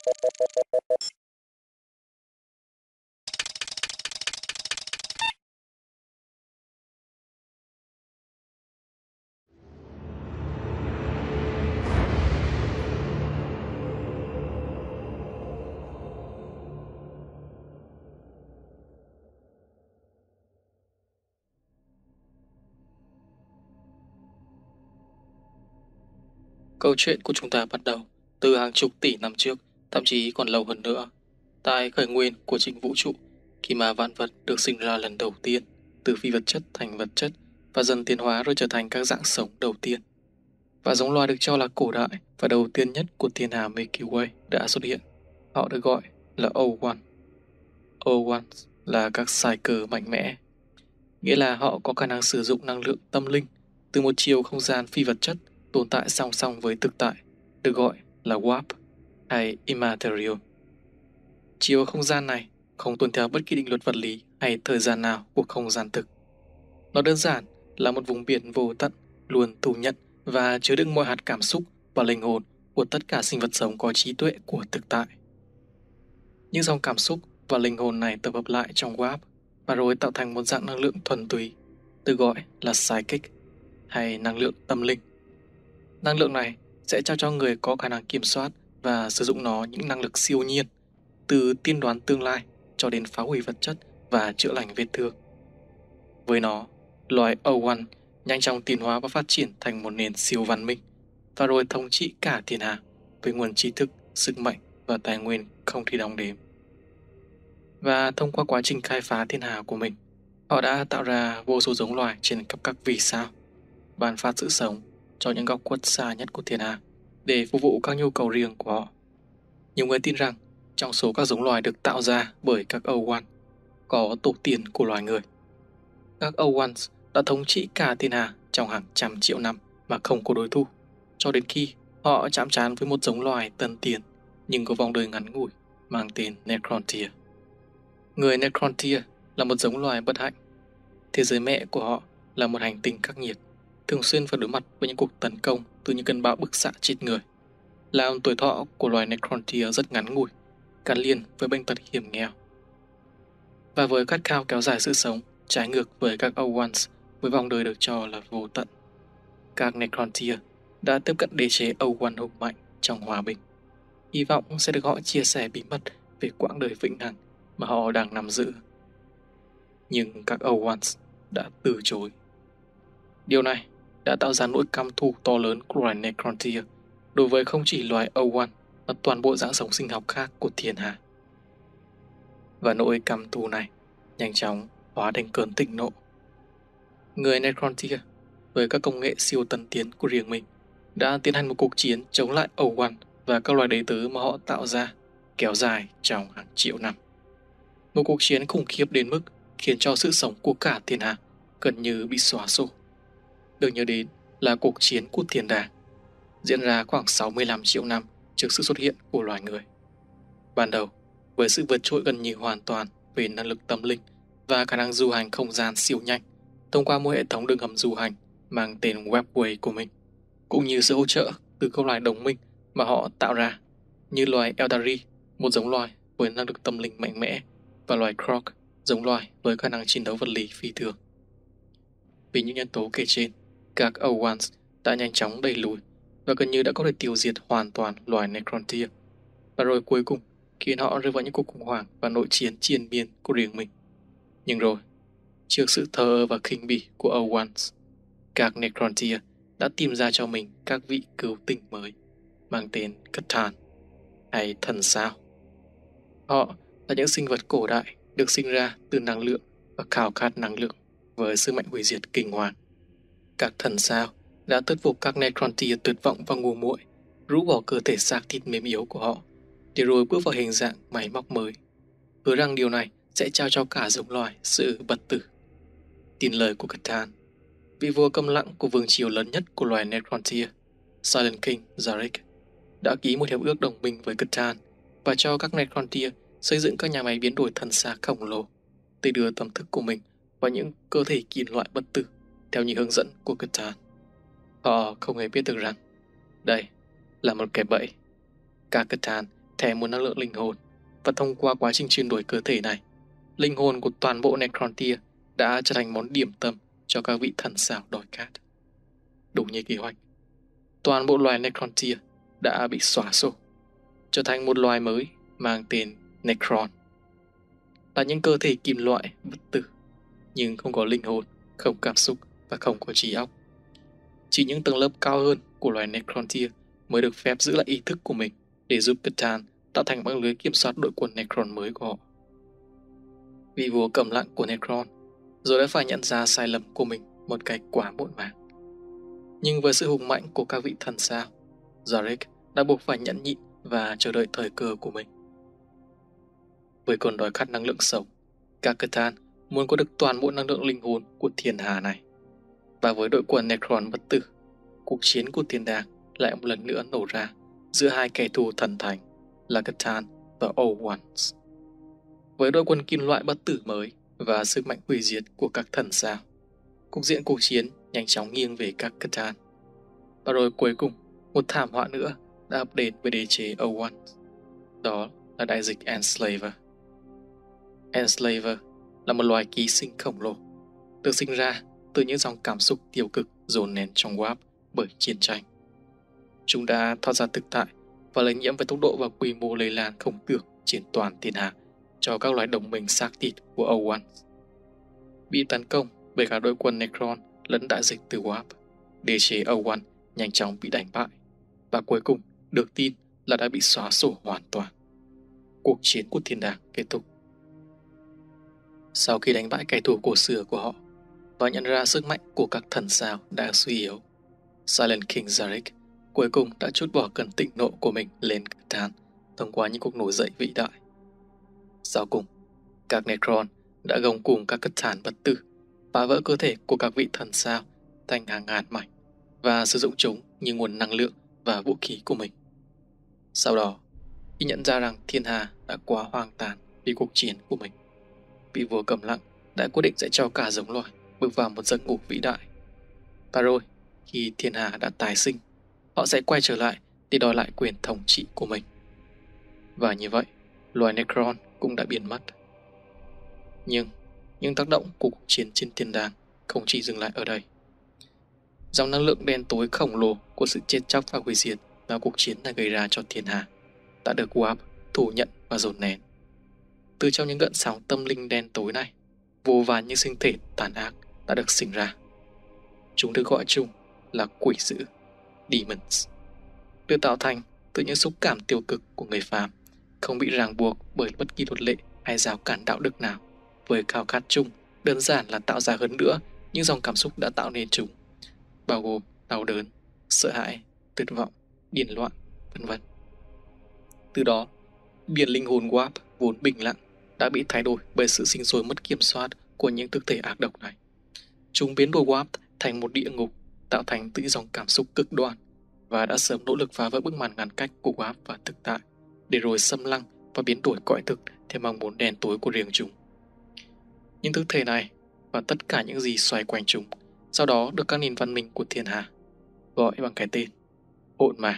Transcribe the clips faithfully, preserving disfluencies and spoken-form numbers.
Câu chuyện của chúng ta bắt đầu từ hàng chục tỷ năm trước, thậm chí còn lâu hơn nữa, tại khởi nguyên của chính vũ trụ, khi mà vạn vật được sinh ra lần đầu tiên, từ phi vật chất thành vật chất và dần tiến hóa rồi trở thành các dạng sống đầu tiên. Và giống loài được cho là cổ đại và đầu tiên nhất của thiên hà Milky Way đã xuất hiện. Họ được gọi là O một. O một là các sai cơ mạnh mẽ, nghĩa là họ có khả năng sử dụng năng lượng tâm linh từ một chiều không gian phi vật chất tồn tại song song với thực tại, được gọi là warp hay immaterial. Chiều không gian này không tuân theo bất kỳ định luật vật lý hay thời gian nào của không gian thực. Nó đơn giản là một vùng biển vô tận, luôn thu nhận và chứa đựng mọi hạt cảm xúc và linh hồn của tất cả sinh vật sống có trí tuệ của thực tại. Những dòng cảm xúc và linh hồn này tập hợp lại trong warp và rồi tạo thành một dạng năng lượng thuần túy, được gọi là psychic hay năng lượng tâm linh. Năng lượng này sẽ trao cho người có khả năng kiểm soát và sử dụng nó những năng lực siêu nhiên, từ tiên đoán tương lai cho đến phá hủy vật chất và chữa lành vết thương. Với nó, loài O một nhanh chóng tiến hóa và phát triển thành một nền siêu văn minh, và rồi thống trị cả thiên hà với nguồn trí thức, sức mạnh và tài nguyên không thể đong đếm. Và thông qua quá trình khai phá thiên hà của mình, họ đã tạo ra vô số giống loài trên khắp các vì sao, ban phát sự sống cho những góc khuất xa nhất của thiên hà để phục vụ các nhu cầu riêng của họ. Nhiều người tin rằng trong số các giống loài được tạo ra bởi các O một có tổ tiên của loài người. Các O một đã thống trị cả thiên hà trong hàng trăm triệu năm mà không có đối thủ, cho đến khi họ chạm trán với một giống loài tân tiến nhưng có vòng đời ngắn ngủi mang tên Necrontyr. Người Necrontyr là một giống loài bất hạnh. Thế giới mẹ của họ là một hành tinh khắc nghiệt, thường xuyên phải đối mặt với những cuộc tấn công từ những cơn bão bức xạ chết người, làm tuổi thọ của loài Necrontyr rất ngắn ngủi, gắn liền với bệnh tật hiểm nghèo. Và với khát khao kéo dài sự sống, trái ngược với các O một với vòng đời được cho là vô tận, các Necrontyr đã tiếp cận đế chế O một hùng mạnh trong hòa bình, hy vọng sẽ được họ chia sẻ bí mật về quãng đời vĩnh hằng mà họ đang nắm giữ. Nhưng các O một đã từ chối. Điều này đã tạo ra nỗi căm thù to lớn của loài Necrontyr đối với không chỉ loài O một mà toàn bộ dạng sống sinh học khác của thiên hà. Và nỗi căm thù này nhanh chóng hóa thành cơn thịnh nộ. Người Necrontyr với các công nghệ siêu tân tiến của riêng mình đã tiến hành một cuộc chiến chống lại O một và các loài đệ tứ mà họ tạo ra, kéo dài trong hàng triệu năm. Một cuộc chiến khủng khiếp đến mức khiến cho sự sống của cả thiên hà gần như bị xóa sổ. Được nhớ đến là cuộc chiến của thiên đàng, diễn ra khoảng sáu mươi lăm triệu năm trước sự xuất hiện của loài người. Ban đầu, với sự vượt trội gần như hoàn toàn về năng lực tâm linh và khả năng du hành không gian siêu nhanh thông qua một hệ thống đường hầm du hành mang tên Webway của mình, cũng như sự hỗ trợ từ các loài đồng minh mà họ tạo ra, như loài Eldari, một giống loài với năng lực tâm linh mạnh mẽ, và loài Croc, giống loài với khả năng chiến đấu vật lý phi thường. Vì những nhân tố kể trên, các O một đã nhanh chóng đẩy lùi và gần như đã có thể tiêu diệt hoàn toàn loài Necrontyr, và rồi cuối cùng khiến họ rơi vào những cuộc khủng hoảng và nội chiến triền miên của riêng mình. Nhưng rồi, trước sự thờ ơ và khinh bỉ của O một, các Necrontyr đã tìm ra cho mình các vị cứu tinh mới mang tên Catan hay thần sao. Họ là những sinh vật cổ đại được sinh ra từ năng lượng và khao khát năng lượng với sức mạnh hủy diệt kinh hoàng. Các thần sao đã thuyết phục các Necrontyr tuyệt vọng và ngu muội rũ bỏ cơ thể xác thịt mềm yếu của họ để rồi bước vào hình dạng máy móc mới, hứa rằng điều này sẽ trao cho cả giống loài sự bất tử. Tin lời của Catan, vị vua câm lặng của vương triều lớn nhất của loài Necrontyr, Silent King Zarek, đã ký một hiệp ước đồng minh với Catan và cho các Necrontyr xây dựng các nhà máy biến đổi thần xác khổng lồ để đưa tâm thức của mình vào những cơ thể kim loại bất tử theo những hướng dẫn của Catan. Họ không hề biết được rằng đây là một cái bẫy. Các Catan thẻ một năng lượng linh hồn, và thông qua quá trình chuyển đổi cơ thể này, linh hồn của toàn bộ Necrontyr đã trở thành món điểm tâm cho các vị thần sao đòi cát. Đúng như kế hoạch, toàn bộ loài Necrontyr đã bị xóa sổ, trở thành một loài mới mang tên Necron. Là những cơ thể kim loại bất tử, nhưng không có linh hồn, không cảm xúc và không có trí óc. Chỉ những tầng lớp cao hơn của loài Necrontyr mới được phép giữ lại ý thức của mình để giúp Catan tạo thành mạng lưới kiểm soát đội quân Necron mới của họ. Vị vua câm lặng của Necron rồi đã phải nhận ra sai lầm của mình một cách quá muộn màng. Nhưng với sự hùng mạnh của các vị thần sao, Zarek đã buộc phải nhẫn nhịn và chờ đợi thời cơ của mình. Với cơn đói khát năng lượng sống, các Catan muốn có được toàn bộ năng lượng linh hồn của thiên hà này. Và với đội quân Necron bất tử, cuộc chiến của thiên đàng lại một lần nữa nổ ra giữa hai kẻ thù thần thánh là Catan và O-Ones. Với đội quân kim loại bất tử mới và sức mạnh hủy diệt của các thần sao, cục diện cuộc chiến nhanh chóng nghiêng về các Catan. Và rồi cuối cùng, một thảm họa nữa đã ập đến với đế chế O-Ones. Đó là đại dịch Enslaver. Enslaver là một loài ký sinh khổng lồ, được sinh ra từ những dòng cảm xúc tiêu cực dồn nén trong Warp bởi chiến tranh. Chúng đã thoát ra thực tại và lây nhiễm với tốc độ và quy mô lây lan không tưởng trên toàn thiên hạ cho các loài đồng minh xác thịt của O-Ones. Bị tấn công bởi cả đội quân Necron lẫn đại dịch từ Warp, đế chế O-One nhanh chóng bị đánh bại và cuối cùng được tin là đã bị xóa sổ hoàn toàn. Cuộc chiến của thiên đàng kết thúc. Sau khi đánh bại kẻ thù cổ xưa của họ và nhận ra sức mạnh của các thần sao đã suy yếu, Silent King Zarek cuối cùng đã trút bỏ cơn thịnh nộ của mình lên Catan thông qua những cuộc nổi dậy vĩ đại. Sau cùng, các Necron đã gồng cùng các Catan bất tử, phá vỡ cơ thể của các vị thần sao thành hàng ngàn mảnh và sử dụng chúng như nguồn năng lượng và vũ khí của mình. Sau đó, khi nhận ra rằng thiên hà đã quá hoang tàn vì cuộc chiến của mình, vị vua câm lặng đã quyết định sẽ cho cả giống loài bước vào một giấc ngủ vĩ đại. Và rồi, khi thiên hà đã tái sinh, họ sẽ quay trở lại để đòi lại quyền thống trị của mình. Và như vậy, loài Necron cũng đã biến mất. Nhưng, những tác động của cuộc chiến trên thiên đàng không chỉ dừng lại ở đây. Dòng năng lượng đen tối khổng lồ của sự chết chóc và hủy diệt mà cuộc chiến này gây ra cho thiên hà đã được Warp thủ nhận và dồn nén. Từ trong những gợn sóng tâm linh đen tối này, vô vàn những sinh thể tàn ác đã được sinh ra. Chúng được gọi chung là quỷ dữ, demons, được tạo thành từ những xúc cảm tiêu cực của người phàm, không bị ràng buộc bởi bất kỳ luật lệ hay rào cản đạo đức nào, với khao khát chung đơn giản là tạo ra hơn nữa những dòng cảm xúc đã tạo nên chúng, bao gồm đau đớn, sợ hãi, tuyệt vọng, điên loạn, vân vân. Từ đó, biển linh hồn Warp vốn bình lặng đã bị thay đổi bởi sự sinh sôi mất kiểm soát của những thực thể ác độc này. Chúng biến đổi Warp thành một địa ngục, tạo thành từ dòng cảm xúc cực đoan, và đã sớm nỗ lực phá vỡ bức màn ngăn cách của Warp và thực tại, để rồi xâm lăng và biến đổi cõi thực theo mong muốn đen tối của riêng chúng. Những thực thể này và tất cả những gì xoay quanh chúng sau đó được các nền văn minh của thiên hà gọi bằng cái tên hỗn mang.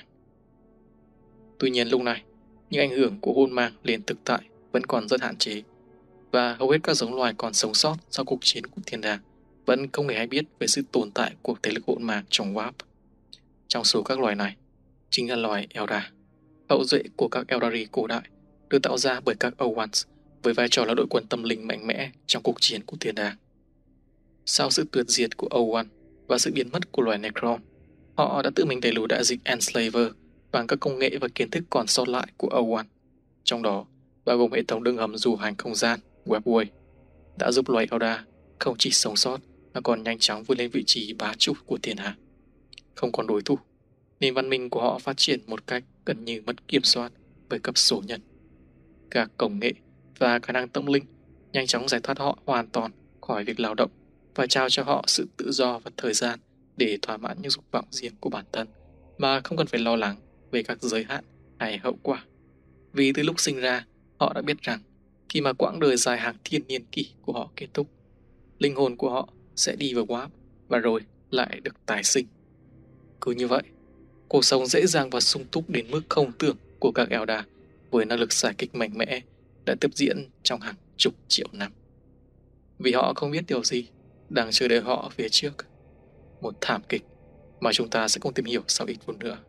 Tuy nhiên lúc này, những ảnh hưởng của hỗn mang lên thực tại vẫn còn rất hạn chế, và hầu hết các giống loài còn sống sót sau cuộc chiến của thiên đàng vẫn không hề hay biết về sự tồn tại của thế lực hỗn mang trong Warp. Trong số các loài này, chính là loài Eldar, hậu duệ của các Eldari cổ đại, được tạo ra bởi các O-Ones với vai trò là đội quân tâm linh mạnh mẽ trong cuộc chiến của thiên đàng. Sau sự tuyệt diệt của O-One và sự biến mất của loài Necron, họ đã tự mình đẩy lùi đại dịch Enslaver bằng các công nghệ và kiến thức còn sót lại của O-One, trong đó bao gồm hệ thống đường hầm du hành không gian Webway, đã giúp loài Eldar không chỉ sống sót mà còn nhanh chóng vươn lên vị trí bá chủ của thiên hà. Không còn đối thủ, nền văn minh của họ phát triển một cách gần như mất kiểm soát bởi cấp số nhân. Các công nghệ và khả năng tâm linh nhanh chóng giải thoát họ hoàn toàn khỏi việc lao động và trao cho họ sự tự do và thời gian để thỏa mãn những dục vọng riêng của bản thân mà không cần phải lo lắng về các giới hạn hay hậu quả. Vì từ lúc sinh ra, họ đã biết rằng khi mà quãng đời dài hàng thiên niên kỷ của họ kết thúc, linh hồn của họ sẽ đi vào Warp và rồi lại được tái sinh. Cứ như vậy, cuộc sống dễ dàng và sung túc đến mức không tưởng của các Eldar với năng lực xạ kích mạnh mẽ đã tiếp diễn trong hàng chục triệu năm. Vì họ không biết điều gì đang chờ đợi họ phía trước. Một thảm kịch mà chúng ta sẽ cùng tìm hiểu sau ít phút nữa.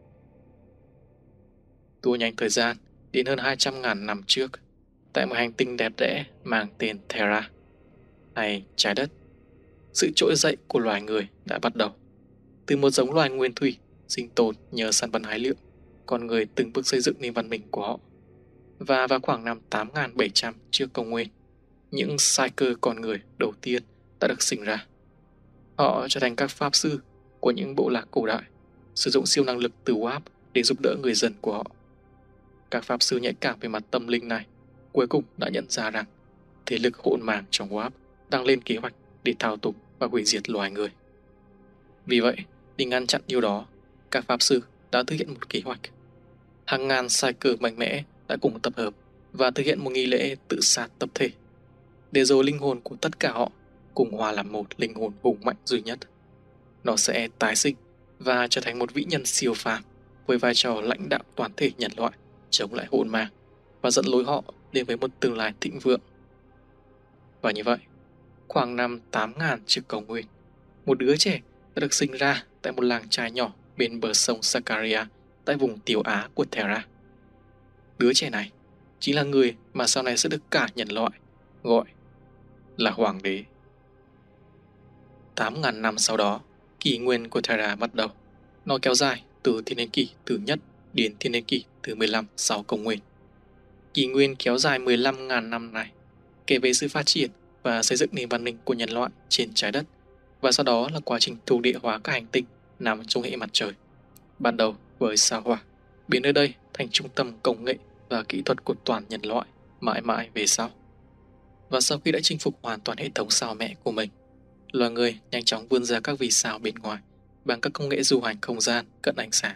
Tua nhanh thời gian đến hơn hai trăm ngàn năm trước, tại một hành tinh đẹp đẽ mang tên Terra, hay trái đất. Sự trỗi dậy của loài người đã bắt đầu. Từ một giống loài nguyên thủy sinh tồn nhờ săn bắn hái lượm, con người từng bước xây dựng nền văn minh của họ. Và vào khoảng năm tám nghìn bảy trăm trước công nguyên, những sai cơ con người đầu tiên đã được sinh ra. Họ trở thành các pháp sư của những bộ lạc cổ đại, sử dụng siêu năng lực từ Warp để giúp đỡ người dân của họ. Các pháp sư nhạy cảm về mặt tâm linh này cuối cùng đã nhận ra rằng thế lực hỗn mang trong Warp đang lên kế hoạch để thao túng và hủy diệt loài người. Vì vậy, để ngăn chặn điều đó, các pháp sư đã thực hiện một kế hoạch. Hàng ngàn sai cơ mạnh mẽ đã cùng tập hợp và thực hiện một nghi lễ tự sát tập thể, để rồi linh hồn của tất cả họ cùng hòa làm một linh hồn hùng mạnh duy nhất. Nó sẽ tái sinh và trở thành một vĩ nhân siêu phàm với vai trò lãnh đạo toàn thể nhân loại chống lại hỗn mang và dẫn lối họ đến với một tương lai thịnh vượng. Và như vậy, khoảng năm tám nghìn trước công nguyên, một đứa trẻ đã được sinh ra tại một làng trài nhỏ bên bờ sông Sakaria tại vùng Tiểu Á của Terra. Đứa trẻ này chính là người mà sau này sẽ được cả nhân loại gọi là Hoàng đế. tám nghìn năm sau đó, kỷ nguyên của Terra bắt đầu. Nó kéo dài từ thiên niên kỷ thứ nhất đến thiên niên kỷ thứ mười lăm sau công nguyên. Kỷ nguyên kéo dài mười lăm nghìn năm này kể về sự phát triển và xây dựng nền văn minh của nhân loại trên trái đất, và sau đó là quá trình thuộc địa hóa các hành tinh nằm trong hệ mặt trời. Ban đầu với sao Hỏa, biến nơi đây thành trung tâm công nghệ và kỹ thuật của toàn nhân loại mãi mãi về sau. Và sau khi đã chinh phục hoàn toàn hệ thống sao mẹ của mình, loài người nhanh chóng vươn ra các vì sao bên ngoài bằng các công nghệ du hành không gian cận ánh sáng.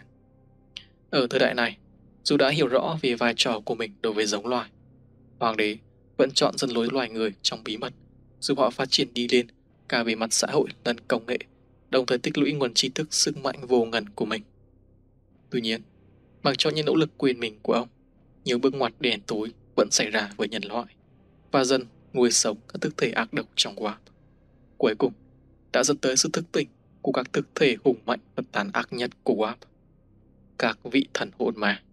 Ở thời đại này, dù đã hiểu rõ về vai trò của mình đối với giống loài, Hoàng đế vẫn chọn dẫn lối loài người trong bí mật, giúp họ phát triển đi lên cả về mặt xã hội lẫn công nghệ, đồng thời tích lũy nguồn tri thức sức mạnh vô ngần của mình. Tuy nhiên, mặc cho những nỗ lực quên mình của ông, nhiều bước ngoặt đen tối vẫn xảy ra với nhân loại, và dần nuôi sống các thực thể ác độc trong Warp. Cuối cùng, đã dẫn tới sự thức tỉnh của các thực thể hùng mạnh và tàn ác nhất của Warp, các vị thần hỗn ma.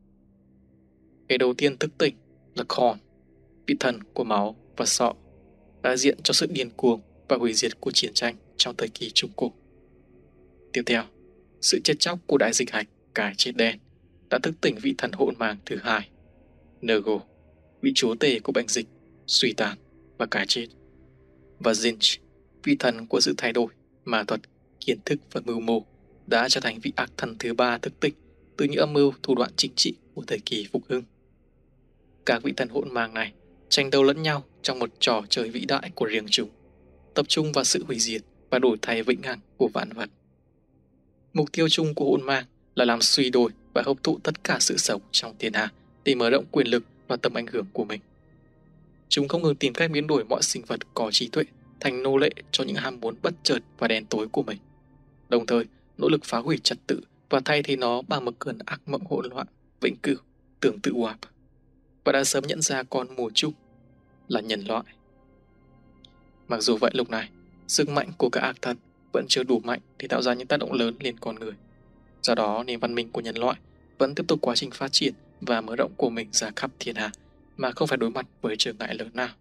Cái đầu tiên thức tỉnh là Khorne, vị thần của máu và sọ, đại diện cho sự điên cuồng và hủy diệt của chiến tranh trong thời kỳ Trung Cổ. Tiếp theo, sự chết chóc của đại dịch hạch cái chết đen đã thức tỉnh vị thần hỗn mang thứ hai, Nurgle, vị chúa tể của bệnh dịch, suy tàn và cái chết. Và Tzeentch, vị thần của sự thay đổi, ma thuật, kiến thức và mưu mô, đã trở thành vị ác thần thứ ba thức tỉnh từ những âm mưu thủ đoạn chính trị của thời kỳ phục hưng. Các vị thần hỗn mang này tranh đấu lẫn nhau trong một trò chơi vĩ đại của riêng chúng, tập trung vào sự hủy diệt và đổi thay vĩnh hằng của vạn vật. Mục tiêu chung của hỗn mang là làm suy đồi và hấp thụ tất cả sự sống trong thiên hạ để mở rộng quyền lực và tầm ảnh hưởng của mình. Chúng không ngừng tìm cách biến đổi mọi sinh vật có trí tuệ thành nô lệ cho những ham muốn bất chợt và đen tối của mình, đồng thời nỗ lực phá hủy trật tự và thay thế nó bằng một cơn ác mộng hỗn loạn vĩnh cửu tương tự Warp, và đã sớm nhận ra con mồi chung là nhân loại. Mặc dù vậy, lúc này sức mạnh của các ác thần vẫn chưa đủ mạnh để tạo ra những tác động lớn lên con người. Do đó, nền văn minh của nhân loại vẫn tiếp tục quá trình phát triển và mở rộng của mình ra khắp thiên hạ mà không phải đối mặt với trở ngại lớn nào.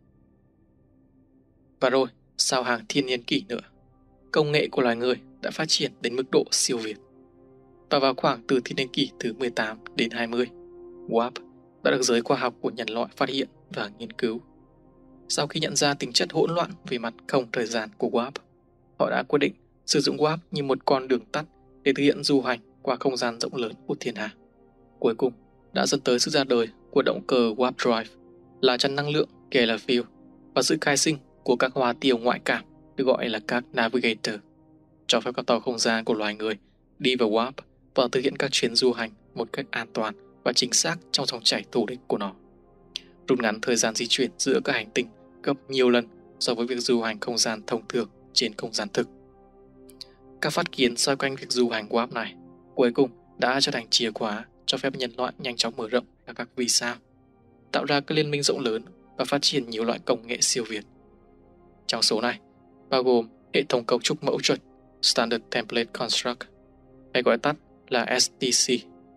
Và rồi, sau hàng thiên niên kỷ nữa, công nghệ của loài người đã phát triển đến mức độ siêu việt. Và vào khoảng từ thiên niên kỷ thứ mười tám đến hai mươi, Warp đã được giới khoa học của nhân loại phát hiện và nghiên cứu. Sau khi nhận ra tính chất hỗn loạn về mặt không thời gian của Warp, họ đã quyết định sử dụng Warp như một con đường tắt để thực hiện du hành qua không gian rộng lớn của thiên hà. Cuối cùng đã dẫn tới sự ra đời của động cơ Warp Drive, là chắn năng lượng Keller Field, và sự khai sinh của các hỏa tiêu ngoại cảm được gọi là các Navigator, cho phép các tàu không gian của loài người đi vào Warp và thực hiện các chuyến du hành một cách an toàn và chính xác trong dòng chảy thù địch của nó, rút ngắn thời gian di chuyển giữa các hành tinh gấp nhiều lần so với việc du hành không gian thông thường trên không gian thực. Các phát kiến xoay quanh việc du hành Warp này cuối cùng đã trở thành chìa khóa cho phép nhân loại nhanh chóng mở rộng ra các vì sao, tạo ra các liên minh rộng lớn và phát triển nhiều loại công nghệ siêu việt. Trong số này, bao gồm hệ thống cấu trúc mẫu chuẩn Standard Template Construct, hay gọi tắt là S T C.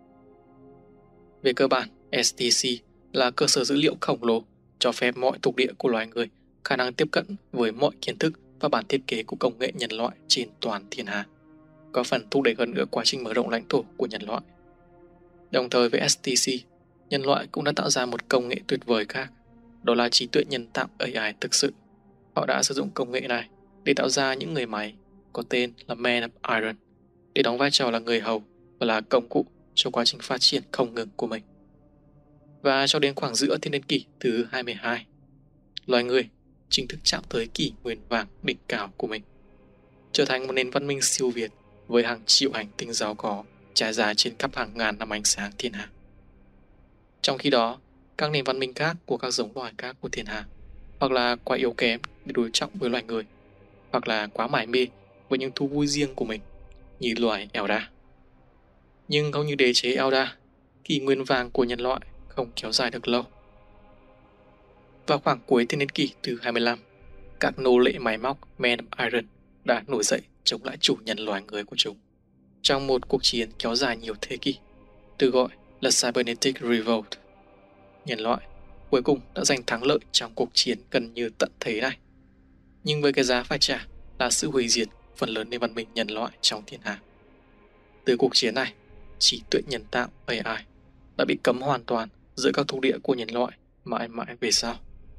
Về cơ bản, S T C là cơ sở dữ liệu khổng lồ cho phép mọi thuộc địa của loài người khả năng tiếp cận với mọi kiến thức và bản thiết kế của công nghệ nhân loại trên toàn thiên hà, có phần thúc đẩy hơn nữa quá trình mở rộng lãnh thổ của nhân loại. Đồng thời với S T C, nhân loại cũng đã tạo ra một công nghệ tuyệt vời khác, đó là trí tuệ nhân tạo A I thực sự. Họ đã sử dụng công nghệ này để tạo ra những người máy có tên là Man of Iron để đóng vai trò là người hầu và là công cụ cho quá trình phát triển không ngừng của mình. Và cho đến khoảng giữa thiên niên kỷ thứ hai mươi hai, loài người chính thức chạm tới kỷ nguyên vàng đỉnh cao của mình, trở thành một nền văn minh siêu việt với hàng triệu hành tinh giàu có trải dài trên khắp hàng ngàn năm ánh sáng thiên hà. Trong khi đó, các nền văn minh khác của các giống loài khác của thiên hà hoặc là quá yếu kém để đối trọng với loài người, hoặc là quá mải mê với những thú vui riêng của mình, như loài Eldar. Nhưng không như đế chế Eldar, kỷ nguyên vàng của nhân loại không kéo dài được lâu. Vào khoảng cuối thiên niên kỷ thứ hai mươi lăm, các nô lệ máy móc Man of Iron đã nổi dậy chống lại chủ nhân loài người của chúng trong một cuộc chiến kéo dài nhiều thế kỷ, được gọi là Cybernetic Revolt. Nhân loại cuối cùng đã giành thắng lợi trong cuộc chiến gần như tận thế này, nhưng với cái giá phải trả là sự hủy diệt phần lớn nền văn minh nhân loại trong thiên hà. Từ cuộc chiến này, trí tuệ nhân tạo A I đã bị cấm hoàn toàn giữa các thuộc địa của nhân loại mãi mãi về sau.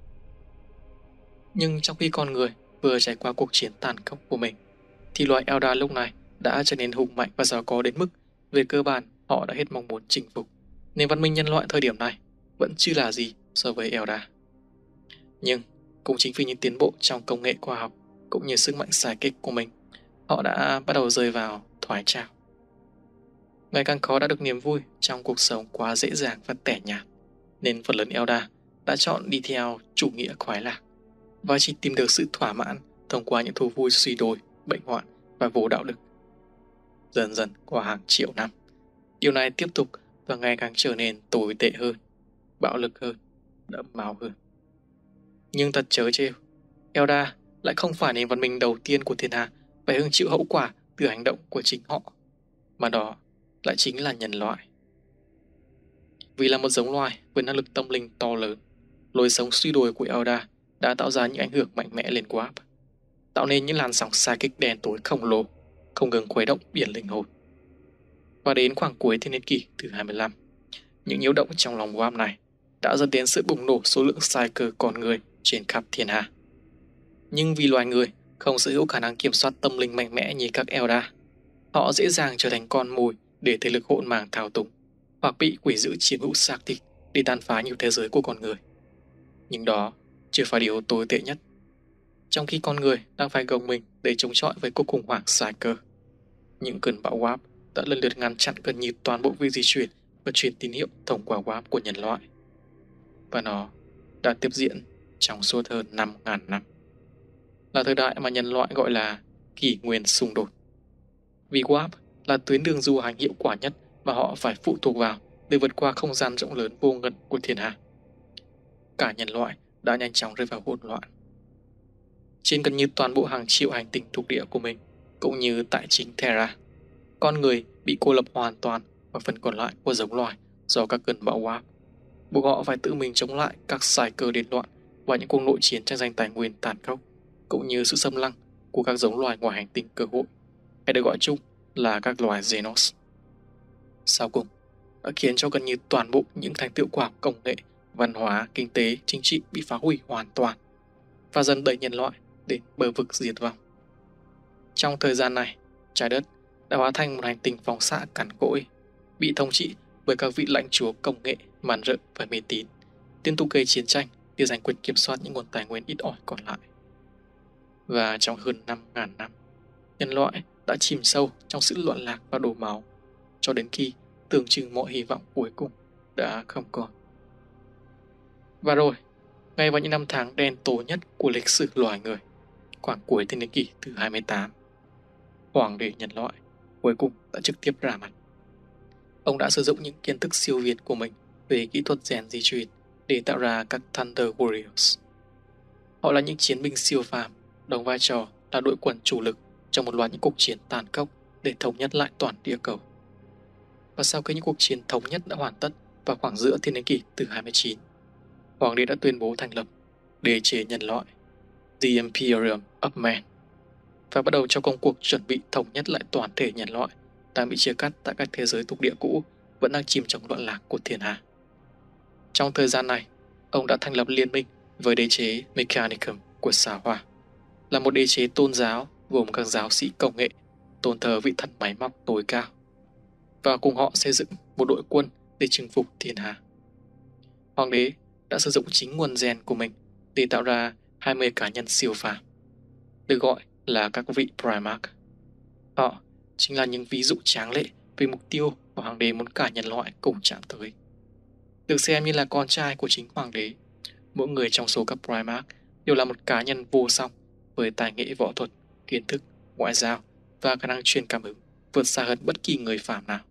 Nhưng trong khi con người vừa trải qua cuộc chiến tàn khốc của mình, thì loài Eldar lúc này đã trở nên hùng mạnh và giàu có đến mức về cơ bản họ đã hết mong muốn chinh phục. Nền văn minh nhân loại thời điểm này vẫn chưa là gì so với Eldar. Nhưng cũng chính vì những tiến bộ trong công nghệ khoa học cũng như sức mạnh xài kích của mình, họ đã bắt đầu rơi vào thoái trào. Ngày càng khó đã được niềm vui trong cuộc sống quá dễ dàng và tẻ nhạt, nên phần lớn Eldar đã chọn đi theo chủ nghĩa khoái lạc và chỉ tìm được sự thỏa mãn thông qua những thú vui suy đồi, bệnh hoạn và vô đạo đức. Dần dần qua hàng triệu năm, điều này tiếp tục và ngày càng trở nên tồi tệ hơn, bạo lực hơn, đẫm máu hơn. Nhưng thật trớ trêu, Eldar lại không phải nền văn minh đầu tiên của thiên hà phải hứng chịu hậu quả từ hành động của chính họ, mà đó lại chính là nhân loại. Vì là một giống loài với năng lực tâm linh to lớn, lối sống suy đồi của Eldar đã tạo ra những ảnh hưởng mạnh mẽ lên Warp, tạo nên những làn sóng xa kích đen tối khổng lồ, không ngừng khuấy động biển linh hồn. Và đến khoảng cuối thiên niên kỷ thứ hai mươi lăm, những nhiễu động trong lòng Warp này đã dẫn đến sự bùng nổ số lượng Psyker con người trên khắp thiên hà. Nhưng vì loài người không sở hữu khả năng kiểm soát tâm linh mạnh mẽ như các Eldar, họ dễ dàng trở thành con mồi để thế lực hỗn mang thao túng, hoặc bị quỷ dữ chiếm hữu xác thịt để tàn phá nhiều thế giới của con người. Nhưng đó chưa phải điều tồi tệ nhất. Trong khi con người đang phải gồng mình để chống chọi với cuộc khủng hoảng Psyker, những cơn bão Warp đã lần lượt ngăn chặn gần như toàn bộ việc di chuyển và truyền tín hiệu thông qua Warp của nhân loại. Và nó đã tiếp diễn trong suốt hơn năm nghìn năm. Là thời đại mà nhân loại gọi là kỷ nguyên xung đột. Vì Warp là tuyến đường du hành hiệu quả nhất mà họ phải phụ thuộc vào để vượt qua không gian rộng lớn vô ngần của thiên hà. Cả nhân loại đã nhanh chóng rơi vào hỗn loạn. Trên gần như toàn bộ hàng triệu hành tinh thuộc địa của mình, cũng như tại chính Terra, con người bị cô lập hoàn toàn và phần còn lại của giống loài do các cơn bão Warp, buộc họ phải tự mình chống lại các Psyker điên loạn và những cuộc nội chiến tranh giành tài nguyên tàn khốc, cũng như sự xâm lăng của các giống loài ngoài hành tinh cơ hội, hay được gọi chung là các loài Xenos. Sau cùng, đã khiến cho gần như toàn bộ những thành tựu khoa học công nghệ, văn hóa, kinh tế, chính trị bị phá hủy hoàn toàn và dần đẩy nhân loại đến bờ vực diệt vong. Trong thời gian này, trái đất đã hóa thành một hành tinh phóng xạ cằn cỗi, bị thống trị bởi các vị lãnh chúa công nghệ, màn rợ và mê tín, liên tục gây chiến tranh để giành quyền kiểm soát những nguồn tài nguyên ít ỏi còn lại. Và trong hơn năm nghìn năm, nhân loại đã chìm sâu trong sự loạn lạc và đổ máu, cho đến khi tưởng chừng mọi hy vọng cuối cùng đã không còn. Và rồi, ngay vào những năm tháng đen tối nhất của lịch sử loài người, khoảng cuối thế kỷ thứ hai mươi tám, hoàng đế nhân loại cuối cùng đã trực tiếp ra mặt. Ông đã sử dụng những kiến thức siêu việt của mình về kỹ thuật gen di truyền để tạo ra các Thunder Warriors. Họ là những chiến binh siêu phàm, đóng vai trò là đội quân chủ lực trong một loạt những cuộc chiến tàn khốc để thống nhất lại toàn địa cầu. Và sau khi những cuộc chiến thống nhất đã hoàn tất vào khoảng giữa thiên niên kỷ thứ hai mươi chín, Hoàng đế đã tuyên bố thành lập đế chế nhân loại, The Imperium of Man, và bắt đầu cho công cuộc chuẩn bị thống nhất lại toàn thể nhân loại đang bị chia cắt tại các thế giới thuộc địa cũ vẫn đang chìm trong loạn lạc của thiên hà. Trong thời gian này, ông đã thành lập liên minh với đế chế Mechanicum của Sao Hỏa, là một đế chế tôn giáo gồm các giáo sĩ công nghệ tôn thờ vị thần máy móc tối cao, và cùng họ xây dựng một đội quân để chinh phục thiên hà. Hoàng đế đã sử dụng chính nguồn gen của mình để tạo ra hai mươi cá nhân siêu phàm, được gọi là các vị Primarch. Họ chính là những ví dụ tráng lệ về mục tiêu mà hoàng đế muốn cả nhân loại cùng chạm tới. Được xem như là con trai của chính hoàng đế, mỗi người trong số các Primarch đều là một cá nhân vô song với tài nghệ võ thuật, kiến thức, ngoại giao và khả năng truyền cảm hứng vượt xa hơn bất kỳ người phàm nào.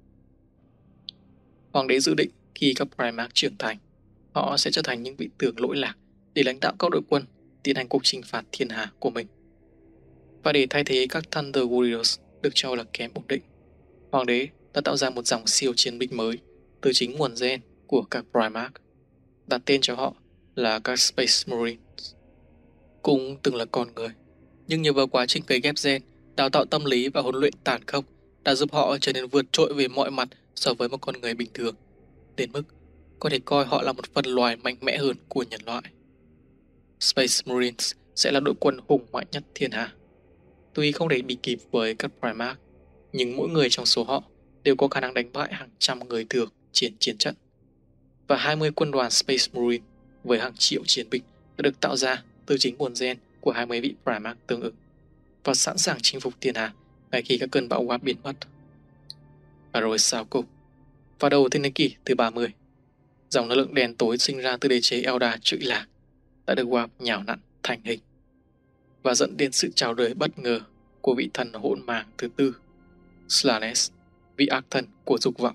Hoàng đế dự định khi các Primarch trưởng thành, họ sẽ trở thành những vị tướng lỗi lạc để lãnh đạo các đội quân tiến hành cuộc chinh phạt thiên hà của mình. Và để thay thế các Thunder Warriors được cho là kém ổn định, hoàng đế đã tạo ra một dòng siêu chiến binh mới từ chính nguồn gen của các Primarch, đặt tên cho họ là các Space Marines. Cũng từng là con người, nhưng nhờ vào quá trình cấy ghép gen, đào tạo tâm lý và huấn luyện tàn khốc đã giúp họ trở nên vượt trội về mọi mặt so với một con người bình thường, đến mức có thể coi họ là một phần loài mạnh mẽ hơn của nhân loại. Space Marines sẽ là đội quân hùng mạnh nhất thiên hà. Tuy không thể bị kịp với các Primarch, nhưng mỗi người trong số họ đều có khả năng đánh bại hàng trăm người thường trên chiến trận. Và hai mươi quân đoàn Space Marine với hàng triệu chiến binh đã được tạo ra từ chính nguồn gen của hai mươi vị Primarch tương ứng, và sẵn sàng chinh phục thiên hà ngay khi các cơn bão Warp biến mất. Và rồi sau cùng, vào đầu thiên niên kỷ thứ ba mươi, dòng năng lượng đen tối sinh ra từ đế chế Eldar trụy lạc đã được Warp nhào nặn thành hình, và dẫn đến sự chào đời bất ngờ của vị thần hỗn màng thứ tư, Slanesh, vị ác thần của dục vọng.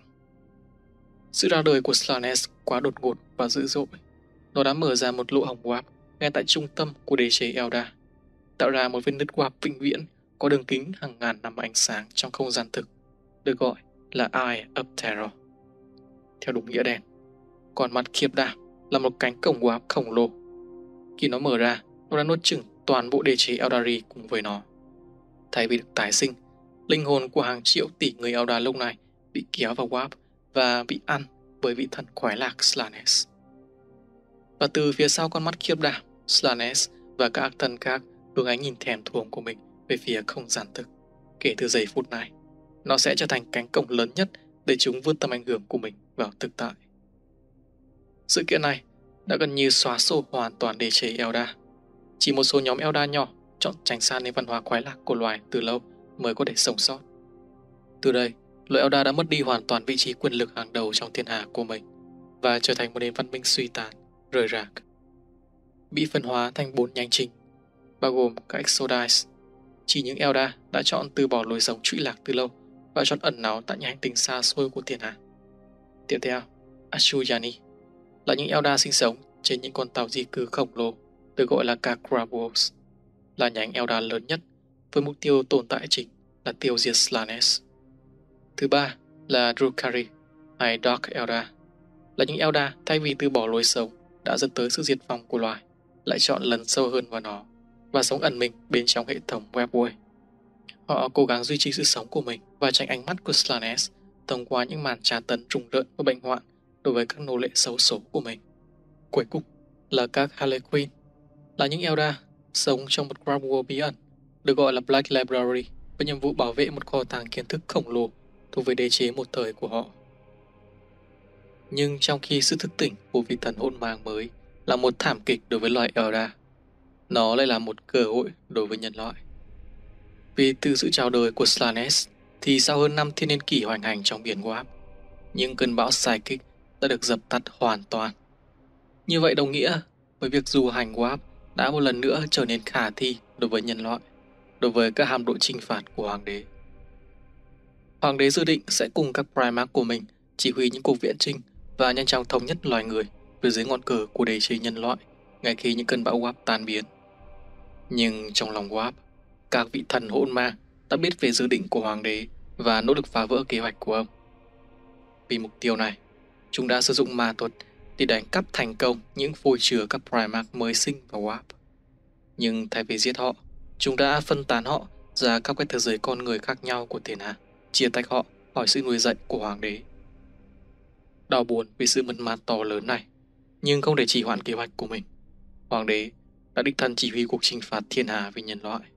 Sự ra đời của Slanesh quá đột ngột và dữ dội. Nó đã mở ra một lỗ hổng Warp ngay tại trung tâm của đế chế Eldar, tạo ra một vết nứt Warp vĩnh viễn có đường kính hàng ngàn năm ánh sáng trong không gian thực, được gọi là Eye of Terror. Theo đúng nghĩa đen, con mắt khiếp đảm là một cánh cổng Warp khổng lồ. Khi nó mở ra, nó đã nuốt chửng toàn bộ đế chế Eldari cùng với nó. Thay vì được tái sinh, linh hồn của hàng triệu tỷ người Eldar lúc này bị kéo vào Warp và bị ăn bởi vị thần khoái lạc Slanesh. Và từ phía sau con mắt khiếp đảm, Slanesh và các ác thần khác hướng ánh nhìn thèm thuồng của mình về phía không gian thực. Kể từ giây phút này, nó sẽ trở thành cánh cổng lớn nhất để chúng vươn tầm ảnh hưởng của mình vào thực tại. Sự kiện này đã gần như xóa sổ hoàn toàn đế chế Eldar. Chỉ một số nhóm Eldar nhỏ chọn tránh xa nền văn hóa khoái lạc của loài từ lâu mới có thể sống sót. Từ đây, loài Eldar đã mất đi hoàn toàn vị trí quyền lực hàng đầu trong thiên hà của mình và trở thành một nền văn minh suy tàn, rời rạc. Bị phân hóa thành bốn nhánh chính, bao gồm các Exodus, chỉ những Eldar đã chọn từ bỏ lối sống trụy lạc từ lâu và chọn ẩn náu tại những hành tinh xa xôi của thiên hà. Tiếp theo, Ashuyani là những Eldar sinh sống trên những con tàu di cư khổng lồ được gọi là các Grabovs, là nhánh Eldar lớn nhất với mục tiêu tồn tại chính là tiêu diệt Slanesh. Thứ ba là Drukhari hay Dark Eldar, là những Eldar thay vì từ bỏ lối sống đã dẫn tới sự diệt vong của loài, lại chọn lấn sâu hơn vào nó và sống ẩn mình bên trong hệ thống Webway. Họ cố gắng duy trì sự sống của mình và tránh ánh mắt của Slanesh thông qua những màn tra tấn rùng rợn và bệnh hoạn đối với các nô lệ xấu số của mình. Cuối cùng là các Harlequin, là những Eldar sống trong một Grab World bí ẩn được gọi là Black Library, với nhiệm vụ bảo vệ một kho tàng kiến thức khổng lồ thuộc về đế chế một thời của họ. Nhưng trong khi sự thức tỉnh của vị thần hỗn mang mới là một thảm kịch đối với loài Eldar, nó lại là một cơ hội đối với nhân loại. Vì từ sự chào đời của Slanesh thì sau hơn năm thiên niên kỷ hoành hành trong biển Warp, những cơn bão Psychic đã được dập tắt hoàn toàn. Như vậy đồng nghĩa với việc du hành Warp đã một lần nữa trở nên khả thi đối với nhân loại, đối với các hạm đội chinh phạt của Hoàng đế. Hoàng đế dự định sẽ cùng các Primarch của mình chỉ huy những cuộc viện chinh và nhanh chóng thống nhất loài người về dưới ngọn cờ của đế chế nhân loại ngay khi những cơn bão Warp tan biến. Nhưng trong lòng Warp, các vị thần hỗn ma đã biết về dự định của hoàng đế và nỗ lực phá vỡ kế hoạch của ông. Vì mục tiêu này, chúng đã sử dụng ma thuật để đánh cắp thành công những phôi chứa các Primarch mới sinh vào Warp. Nhưng thay vì giết họ, chúng đã phân tán họ ra các cái thế giới con người khác nhau của thiên hạ, chia tách họ khỏi sự nuôi dạy của hoàng đế. Đau buồn vì sự mất mát to lớn này, nhưng không để trì hoãn kế hoạch của mình, hoàng đế đã đích thân chỉ huy cuộc chinh phạt thiên hà về nhân loại.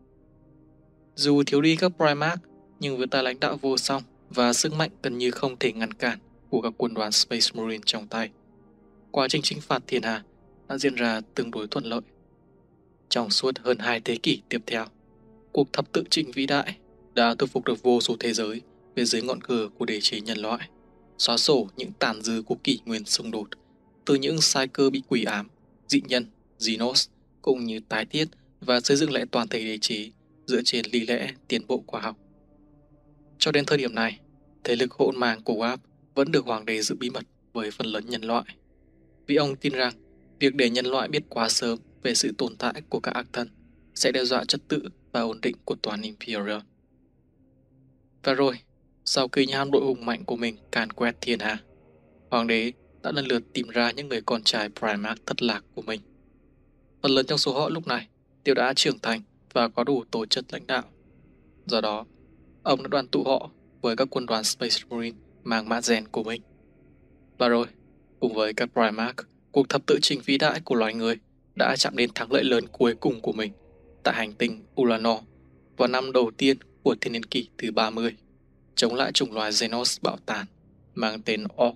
Dù thiếu đi các Primarch, nhưng với tài lãnh đạo vô song và sức mạnh gần như không thể ngăn cản của các quân đoàn Space Marine trong tay, quá trình chinh phạt thiên hà đã diễn ra tương đối thuận lợi. Trong suốt hơn hai thế kỷ tiếp theo, cuộc thập tự chinh vĩ đại đã thuyết phục được vô số thế giới về dưới ngọn cờ của đế chế nhân loại, xóa sổ những tàn dư của kỷ nguyên xung đột, từ những sai cơ bị quỷ ám, dị nhân, Xenos, cũng như tái thiết và xây dựng lại toàn thể đế chế dựa trên lý lẽ tiến bộ khoa học. Cho đến thời điểm này, thế lực hỗn mang của Warp vẫn được hoàng đế giữ bí mật với phần lớn nhân loại, vì ông tin rằng việc để nhân loại biết quá sớm về sự tồn tại của các ác thần sẽ đe dọa trật tự và ổn định của toàn Imperial. Và rồi, sau khi những hạm đội hùng mạnh của mình càn quét thiên hà, hoàng đế đã lần lượt tìm ra những người con trai Primarch thất lạc của mình. Phần lớn trong số họ lúc này đều đã trưởng thành và có đủ tố chất lãnh đạo. Do đó, ông đã đoàn tụ họ với các quân đoàn Space Marine mang mã gen của mình. Và rồi, cùng với các Primarch, cuộc thập tự chinh vĩ đại của loài người đã chạm đến thắng lợi lớn cuối cùng của mình tại hành tinh Ulanor vào năm đầu tiên của thiên niên kỷ thứ ba mươi, chống lại chủng loài Xenos bạo tàn mang tên Orc.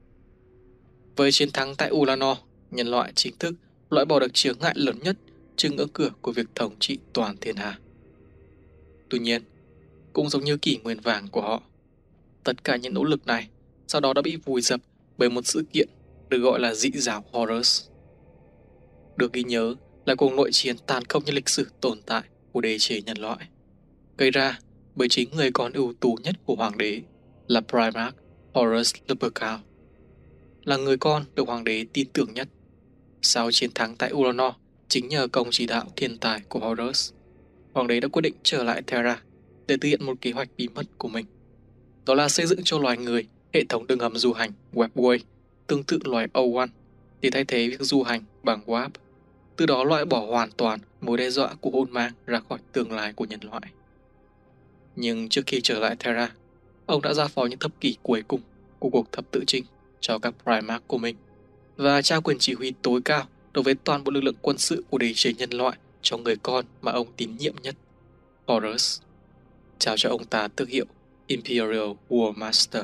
Với chiến thắng tại Ulanor, nhân loại chính thức loại bỏ được chướng ngại lớn nhất trên ngưỡng cửa của việc thống trị toàn thiên hà. Tuy nhiên, cũng giống như kỷ nguyên vàng của họ, tất cả những nỗ lực này sau đó đã bị vùi dập bởi một sự kiện được gọi là dị giáo Horus. Được ghi nhớ là cuộc nội chiến tàn khốc nhất lịch sử tồn tại của đế chế nhân loại, gây ra bởi chính người con ưu tú nhất của hoàng đế là Primarch Horus Lupercal, là người con được hoàng đế tin tưởng nhất. Sau chiến thắng tại Ulanor, chính nhờ công chỉ đạo thiên tài của Horus, hoàng đế đã quyết định trở lại Terra để thực hiện một kế hoạch bí mật của mình. Đó là xây dựng cho loài người hệ thống đường hầm du hành Webway tương tự loài O một để thay thế việc du hành bằng Warp, từ đó loại bỏ hoàn toàn mối đe dọa của hỗn mang ra khỏi tương lai của nhân loại. Nhưng trước khi trở lại Terra, ông đã giao phó những thập kỷ cuối cùng của cuộc thập tự chinh cho các Primarch của mình và trao quyền chỉ huy tối cao đối với toàn bộ lực lượng quân sự của đế chế nhân loại cho người con mà ông tín nhiệm nhất, Horus, trao cho ông ta tước hiệu Imperial War Master.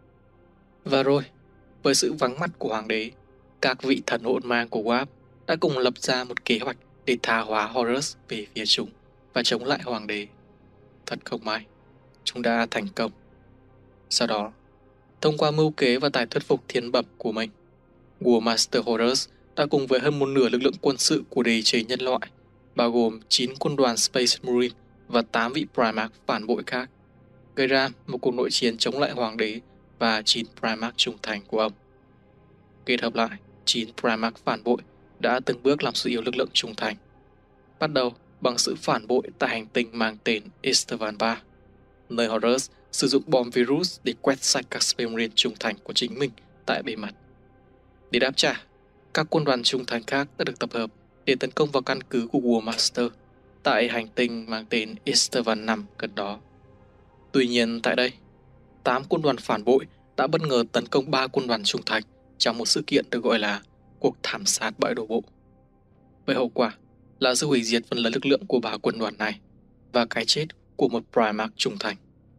Và rồi, với sự vắng mặt của hoàng đế, các vị thần hỗn mang của Warp đã cùng lập ra một kế hoạch để tha hóa Horus về phía chúng và chống lại hoàng đế. Thật không may, chúng đã thành công. Sau đó, thông qua mưu kế và tài thuyết phục thiên bẩm của mình, War Master Horus đã cùng với hơn một nửa lực lượng quân sự của đế chế nhân loại, bao gồm chín quân đoàn Space Marine và tám vị Primarch phản bội khác, gây ra một cuộc nội chiến chống lại hoàng đế và chín Primarch trung thành của ông. Kết hợp lại, chín Primarch phản bội đã từng bước làm suy yếu lực lượng trung thành, bắt đầu bằng sự phản bội tại hành tinh mang tên Estevan ba, nơi Horus sử dụng bom virus để quét sạch các Space Marine trung thành của chính mình tại bề mặt. Để đáp trả, các quân đoàn trung thành khác đã được tập hợp để tấn công vào căn cứ của War Master tại hành tinh mang tên Estevan năm gần đó. Tuy nhiên tại đây, tám quân đoàn phản bội đã bất ngờ tấn công ba quân đoàn trung thành trong một sự kiện được gọi là cuộc thảm sát bãi đổ bộ. Với hậu quả là sự hủy diệt phần lớn lực lượng của ba quân đoàn này và cái chết của một Primarch trung thành.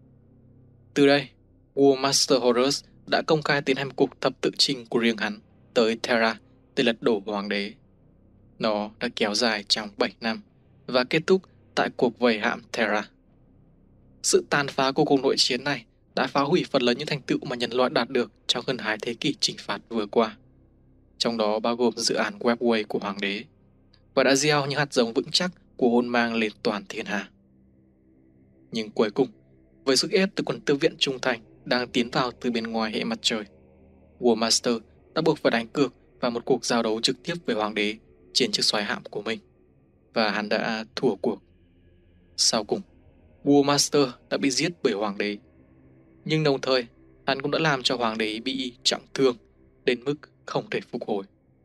Từ đây, War Master Horus đã công khai tiến hành một cuộc thập tự chinh của riêng hắn tới Terra để lật đổ hoàng đế. Nó đã kéo dài trong bảy năm và kết thúc tại cuộc vây hãm Terra. Sự tàn phá của cuộc nội chiến này đã phá hủy phần lớn những thành tựu mà nhân loại đạt được trong gần hai thế kỷ chinh phạt vừa qua, trong đó bao gồm dự án Webway của hoàng đế, và đã gieo những hạt giống vững chắc của hỗn mang lên toàn thiên hà. Nhưng cuối cùng, với sức ép từ quân tư viện trung thành đang tiến vào từ bên ngoài hệ mặt trời, War Master đã buộc phải đánh cược và một cuộc giao đấu trực tiếp với hoàng đế trên chiếc xoáy hạm của mình, và hắn đã thua cuộc. Sau cùng, War Master đã bị giết bởi hoàng đế, nhưng đồng thời hắn cũng đã làm cho hoàng đế bị trọng thương đến mức không thể phục hồi.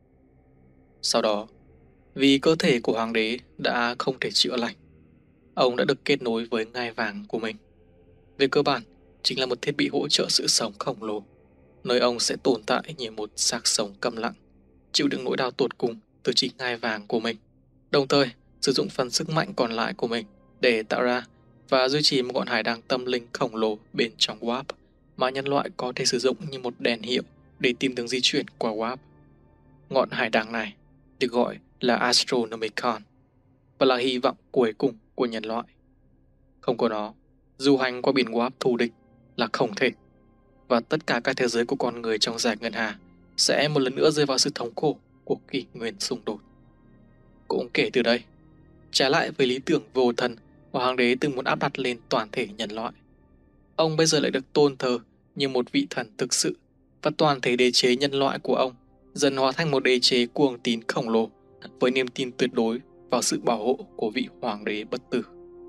Sau đó, vì cơ thể của hoàng đế đã không thể chữa lành, ông đã được kết nối với ngai vàng của mình. Về cơ bản, chính là một thiết bị hỗ trợ sự sống khổng lồ, nơi ông sẽ tồn tại như một xác sống câm lặng, chịu đựng nỗi đau tột cùng từ chính ngai vàng của mình, đồng thời sử dụng phần sức mạnh còn lại của mình để tạo ra và duy trì một ngọn hải đăng tâm linh khổng lồ bên trong Warp mà nhân loại có thể sử dụng như một đèn hiệu để tìm đường di chuyển qua Warp. Ngọn hải đăng này được gọi là Astronomicon và là hy vọng cuối cùng của nhân loại. Không có nó, du hành qua biển Warp thù địch là không thể, và tất cả các thế giới của con người trong giải ngân hà sẽ một lần nữa rơi vào sự thống khổ của kỷ nguyên xung đột. Cũng kể từ đây, trái lại với lý tưởng vô thần mà hoàng đế từng muốn áp đặt lên toàn thể nhân loại, ông bây giờ lại được tôn thờ như một vị thần thực sự, và toàn thể đế chế nhân loại của ông dần hóa thành một đế chế cuồng tín khổng lồ với niềm tin tuyệt đối vào sự bảo hộ của vị hoàng đế bất tử.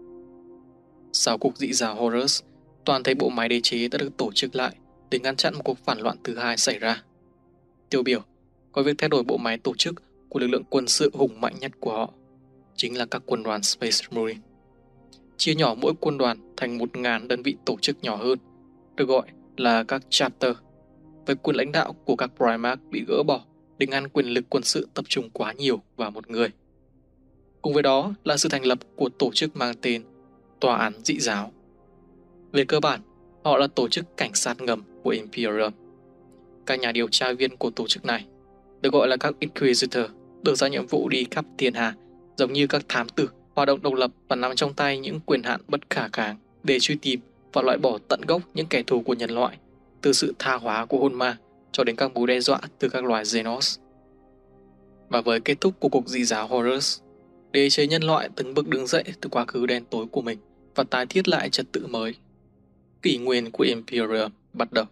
Sau cuộc dị giáo Horus, toàn thể bộ máy đế chế đã được tổ chức lại để ngăn chặn một cuộc phản loạn thứ hai xảy ra. Tiêu biểu có việc thay đổi bộ máy tổ chức của lực lượng quân sự hùng mạnh nhất của họ, chính là các quân đoàn Space Marine. Chia nhỏ mỗi quân đoàn thành một ngàn đơn vị tổ chức nhỏ hơn, được gọi là các chapter, với quyền lãnh đạo của các Primarch bị gỡ bỏ để ngăn quyền lực quân sự tập trung quá nhiều vào một người. Cùng với đó là sự thành lập của tổ chức mang tên Tòa án dị giáo. Về cơ bản, họ là tổ chức cảnh sát ngầm của Imperium. Các nhà điều tra viên của tổ chức này, được gọi là các Inquisitor, được giao nhiệm vụ đi khắp thiên hà, giống như các thám tử, hoạt động độc lập và nắm trong tay những quyền hạn bất khả kháng để truy tìm và loại bỏ tận gốc những kẻ thù của nhân loại, từ sự tha hóa của hồn ma cho đến các mối đe dọa từ các loài Xenos. Và với kết thúc của cuộc dị giáo Horus, đế chế nhân loại từng bước đứng dậy từ quá khứ đen tối của mình và tái thiết lại trật tự mới. Kỷ nguyên của Imperium bắt đầu.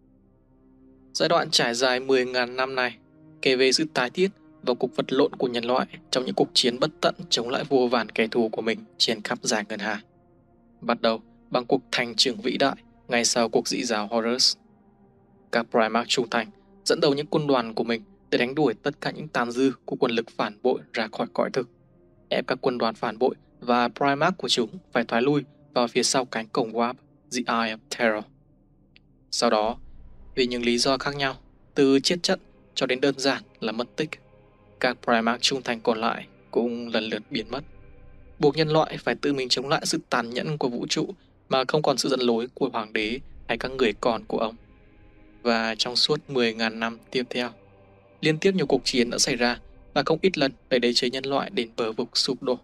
Giai đoạn trải dài mười nghìn năm này kể về sự tái thiết và cuộc vật lộn của nhân loại trong những cuộc chiến bất tận chống lại vô vàn kẻ thù của mình trên khắp giải ngân hà. Bắt đầu bằng cuộc thành trường vĩ đại ngay sau cuộc dị giáo Horus. Các Primarch trung thành dẫn đầu những quân đoàn của mình để đánh đuổi tất cả những tàn dư của quân lực phản bội ra khỏi cõi thực, ép các quân đoàn phản bội và Primarch của chúng phải thoái lui vào phía sau cánh cổng Warp, The Eye of Terror. Sau đó, vì những lý do khác nhau, từ chết trận cho đến đơn giản là mất tích, các Primarch trung thành còn lại cũng lần lượt biến mất, buộc nhân loại phải tự mình chống lại sự tàn nhẫn của vũ trụ mà không còn sự dẫn lối của hoàng đế hay các người con của ông. Và trong suốt mười nghìn năm tiếp theo, liên tiếp nhiều cuộc chiến đã xảy ra và không ít lần đẩy đế chế nhân loại đến bờ vực sụp đổ.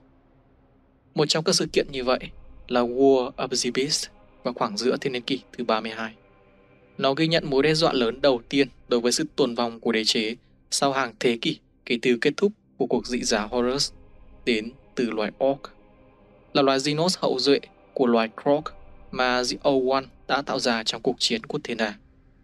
Một trong các sự kiện như vậy là War of the Beast vào khoảng giữa thiên niên kỷ thứ ba mươi hai. Nó ghi nhận mối đe dọa lớn đầu tiên đối với sự tồn vong của đế chế sau hàng thế kỷ kể từ kết thúc của cuộc dị giáo Horus, đến từ loài Orc, là loài Xenos hậu duệ của loài Krog mà The Old One đã tạo ra trong cuộc chiến của thiên hà.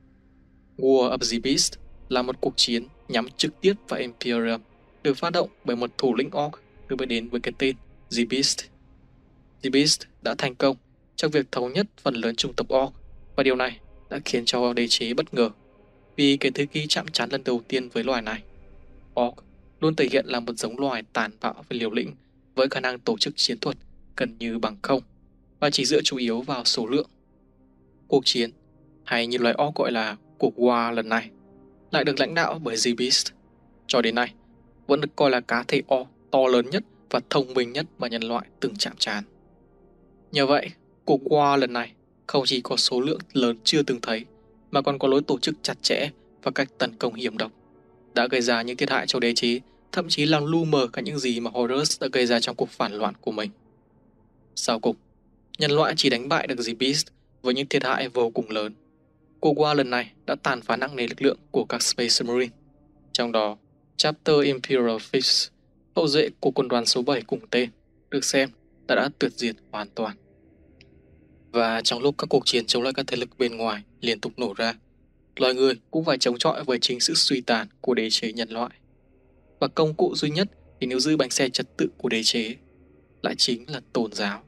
War of the Beast là một cuộc chiến nhắm trực tiếp vào Imperium, được phát động bởi một thủ lĩnh Orc được biết đến với cái tên The Beast. The Beast đã thành công trong việc thống nhất phần lớn chủng tộc Orc, và điều này đã khiến cho đế chế bất ngờ, vì kể từ khi chạm trán lần đầu tiên với loài này, Orc luôn thể hiện là một giống loài tàn bạo và liều lĩnh, với khả năng tổ chức chiến thuật gần như bằng không và chỉ dựa chủ yếu vào số lượng. Cuộc chiến, hay như loài Orc gọi là cuộc War lần này, lại được lãnh đạo bởi The Beast. Cho đến nay, vẫn được coi là cá thể Orc to lớn nhất và thông minh nhất mà nhân loại từng chạm trán. Nhờ vậy, cuộc War lần này không chỉ có số lượng lớn chưa từng thấy, mà còn có lối tổ chức chặt chẽ và cách tấn công hiểm độc, đã gây ra những thiệt hại cho đế chế, thậm chí làm lu mờ cả những gì mà Horus đã gây ra trong cuộc phản loạn của mình. Sau cùng, nhân loại chỉ đánh bại được The Beast với những thiệt hại vô cùng lớn. Cuộc War lần này đã tàn phá nặng nề lực lượng của các Space Marine, trong đó Chapter Imperial Fist, hậu duệ của quân đoàn số bảy cùng tên, được xem đã đã tuyệt diệt hoàn toàn. Và trong lúc các cuộc chiến chống lại các thế lực bên ngoài liên tục nổ ra, loài người cũng phải chống chọi với chính sự suy tàn của đế chế nhân loại. Và công cụ duy nhất để níu giữ bánh xe trật tự của đế chế lại chính là tôn giáo.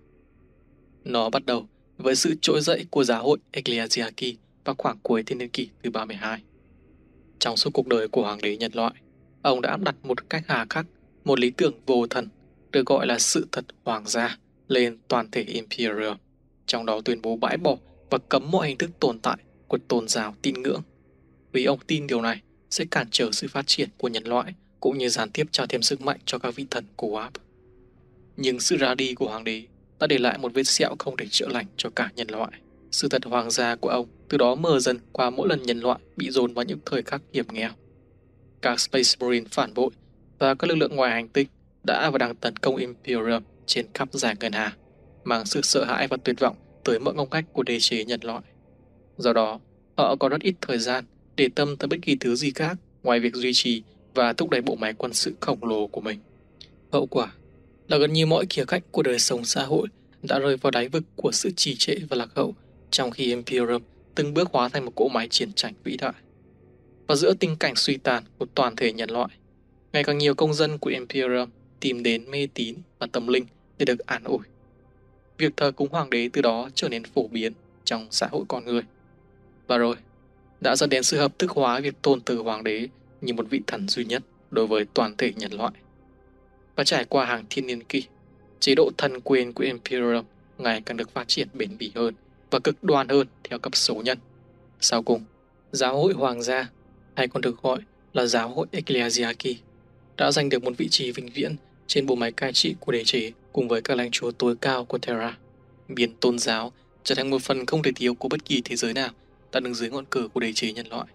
Nó bắt đầu với sự trỗi dậy của giáo hội Ecclesiarchy vào khoảng cuối thiên niên kỷ thứ ba mươi hai. Trong suốt cuộc đời của hoàng đế nhân loại, ông đã áp đặt một cách hà khắc một lý tưởng vô thần được gọi là sự thật hoàng gia lên toàn thể Imperium, trong đó tuyên bố bãi bỏ và cấm mọi hình thức tồn tại của tôn giáo tín ngưỡng, vì ông tin điều này sẽ cản trở sự phát triển của nhân loại cũng như gián tiếp trao thêm sức mạnh cho các vị thần của Wap. Nhưng sự ra đi của hoàng đế đã để lại một vết sẹo không thể chữa lành cho cả nhân loại. Sự thật hoàng gia của ông từ đó mờ dần qua mỗi lần nhân loại bị dồn vào những thời khắc hiểm nghèo. Các Space Marine phản bội và các lực lượng ngoài hành tinh đã và đang tấn công Imperium trên khắp giải ngân hà, mang sự sợ hãi và tuyệt vọng tới mọi ngóc ngách của đế chế nhân loại. Do đó, họ có rất ít thời gian để tâm tới bất kỳ thứ gì khác ngoài việc duy trì và thúc đẩy bộ máy quân sự khổng lồ của mình. Hậu quả là gần như mọi khía cạnh của đời sống xã hội đã rơi vào đáy vực của sự trì trệ và lạc hậu, trong khi Imperium từng bước hóa thành một cỗ máy chiến tranh vĩ đại. Và giữa tình cảnh suy tàn của toàn thể nhân loại, ngày càng nhiều công dân của Imperium tìm đến mê tín và tâm linh để được an ủi. Việc thờ cúng hoàng đế từ đó trở nên phổ biến trong xã hội con người. Và rồi, đã dẫn đến sự hợp thức hóa việc tôn thờ hoàng đế như một vị thần duy nhất đối với toàn thể nhân loại. Và trải qua hàng thiên niên kỷ, chế độ thần quyền của Imperium ngày càng được phát triển bền bỉ hơn và cực đoan hơn theo cấp số nhân. Sau cùng, giáo hội hoàng gia, hay còn được gọi là giáo hội Ecclesiarchy, đã giành được một vị trí vĩnh viễn trên bộ máy cai trị của đế chế cùng với các lãnh chúa tối cao của Terra, biến tôn giáo trở thành một phần không thể thiếu của bất kỳ thế giới nào đã đứng dưới ngọn cờ của đế chế nhân loại.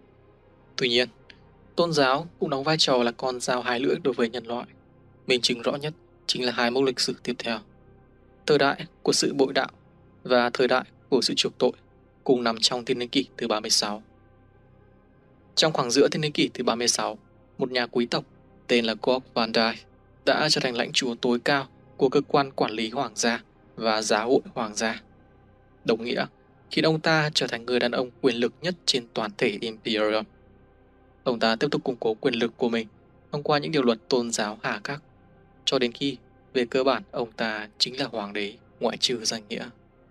Tuy nhiên, tôn giáo cũng đóng vai trò là con dao hai lưỡi đối với nhân loại. Minh chứng rõ nhất chính là hai mốc lịch sử tiếp theo: thời đại của sự bội đạo và thời đại của sự chuộc tội, cùng nằm trong thiên niên kỷ thứ ba mươi sáu. Trong khoảng giữa thiên niên kỷ thứ ba mươi sáu, một nhà quý tộc tên là Gog Van Dyne đã trở thành lãnh chúa tối cao của cơ quan quản lý hoàng gia và giáo hội hoàng gia. Đồng nghĩa khiến ông ta trở thành người đàn ông quyền lực nhất trên toàn thể Imperium. Ông ta tiếp tục củng cố quyền lực của mình thông qua những điều luật tôn giáo hà khắc, cho đến khi về cơ bản ông ta chính là hoàng đế ngoại trừ danh nghĩa.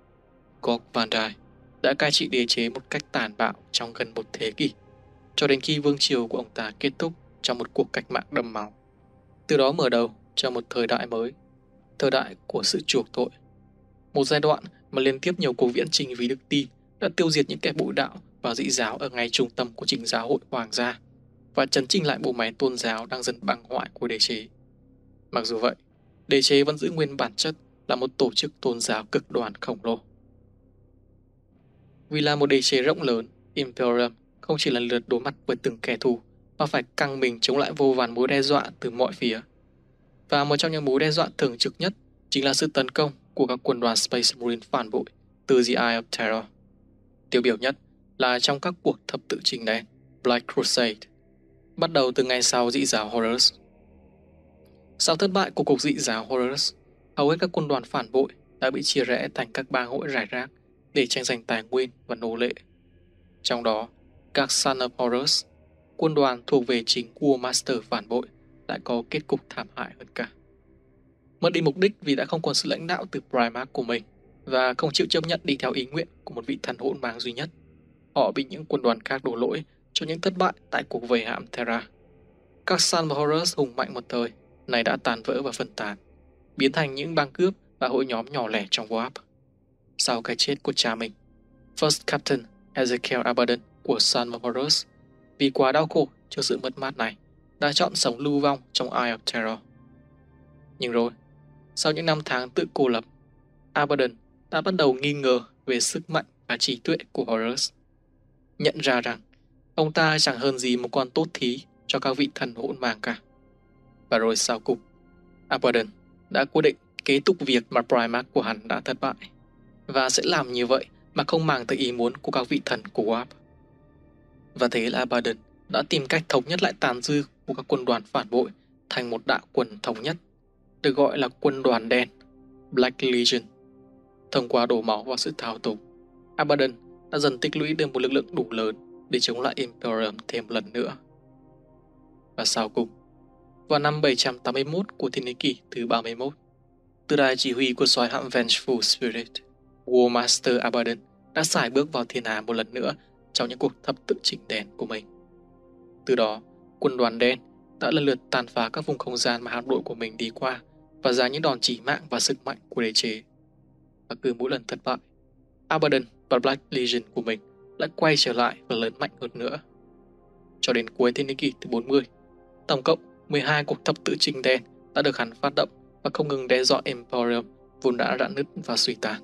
Gog Van Dyne đã cai trị đế chế một cách tàn bạo trong gần một thế kỷ, cho đến khi vương triều của ông ta kết thúc trong một cuộc cách mạng đẫm máu. Từ đó mở đầu cho một thời đại mới, thời đại của sự chuộc tội. Một giai đoạn mà liên tiếp nhiều cuộc viễn chinh vì đức tin đã tiêu diệt những kẻ bội đạo và dị giáo ở ngay trung tâm của chính giáo hội hoàng gia và chấn chỉnh lại bộ máy tôn giáo đang dần băng hoại của đế chế. Mặc dù vậy, đế chế vẫn giữ nguyên bản chất là một tổ chức tôn giáo cực đoan khổng lồ. Vì là một đế chế rộng lớn, Imperium không chỉ lần lượt đối mặt với từng kẻ thù mà phải căng mình chống lại vô vàn mối đe dọa từ mọi phía. Và một trong những mối đe dọa thường trực nhất chính là sự tấn công của các quân đoàn Space Marine phản bội từ The Eye of Terror. Tiêu biểu nhất là trong các cuộc thập tự chinh đen Black Crusade, bắt đầu từ ngày sau dị giáo Horus. Sau thất bại của cuộc dị giáo Horus, hầu hết các quân đoàn phản bội đã bị chia rẽ thành các bang hội rải rác để tranh giành tài nguyên và nô lệ. Trong đó, các Son of Horus, quân đoàn thuộc về chính War Master phản bội, lại có kết cục thảm hại hơn cả. Mất đi mục đích vì đã không còn sự lãnh đạo từ Primarch của mình và không chịu chấp nhận đi theo ý nguyện của một vị thần hỗn mang duy nhất, họ bị những quân đoàn khác đổ lỗi cho những thất bại tại cuộc vây hãm Terra. Các Son of Horus hùng mạnh một thời này đã tàn vỡ và phân tán, biến thành những bang cướp và hội nhóm nhỏ lẻ trong Warp. Sau cái chết của cha mình, First Captain Ezekiel Abaddon của Son of Horus, vì quá đau khổ trước sự mất mát này, đã chọn sống lưu vong trong Eye of Terror. Nhưng rồi, sau những năm tháng tự cô lập, Abaddon đã bắt đầu nghi ngờ về sức mạnh và trí tuệ của Horus, nhận ra rằng ông ta chẳng hơn gì một con tốt thí cho các vị thần hỗn mang cả. Và rồi sau cùng, Abaddon đã quyết định kế tục việc mà Primarch của hắn đã thất bại, và sẽ làm như vậy mà không màng tới ý muốn của các vị thần của Warp. Và thế là Abaddon đã tìm cách thống nhất lại tàn dư của các quân đoàn phản bội thành một đạo quân thống nhất, được gọi là quân đoàn đen, Black Legion. Thông qua đổ máu và sự thao túng, Abaddon đã dần tích lũy được một lực lượng đủ lớn để chống lại Imperium thêm lần nữa. Và sau cùng, vào năm bảy trăm tám mươi mốt của thiên niên kỷ thứ ba mươi mốt, từ đài chỉ huy của soái hạm Vengeful Spirit, War Master Abaddon đã sải bước vào thiên hà một lần nữa trong những cuộc thập tự chỉnh đèn của mình. Từ đó, quân đoàn đen đã lần lượt tàn phá các vùng không gian mà hạm đội của mình đi qua và ra những đòn chỉ mạng và sức mạnh của đế chế. Và cứ mỗi lần thất bại, Abaddon và Black Legion của mình lại quay trở lại và lớn mạnh hơn nữa. Cho đến cuối thiên niên kỷ thứ bốn mươi, tổng cộng mười hai cuộc thập tự chỉnh đen đã được hắn phát động và không ngừng đe dọa Imperium vốn đã rạn nứt và suy tàn.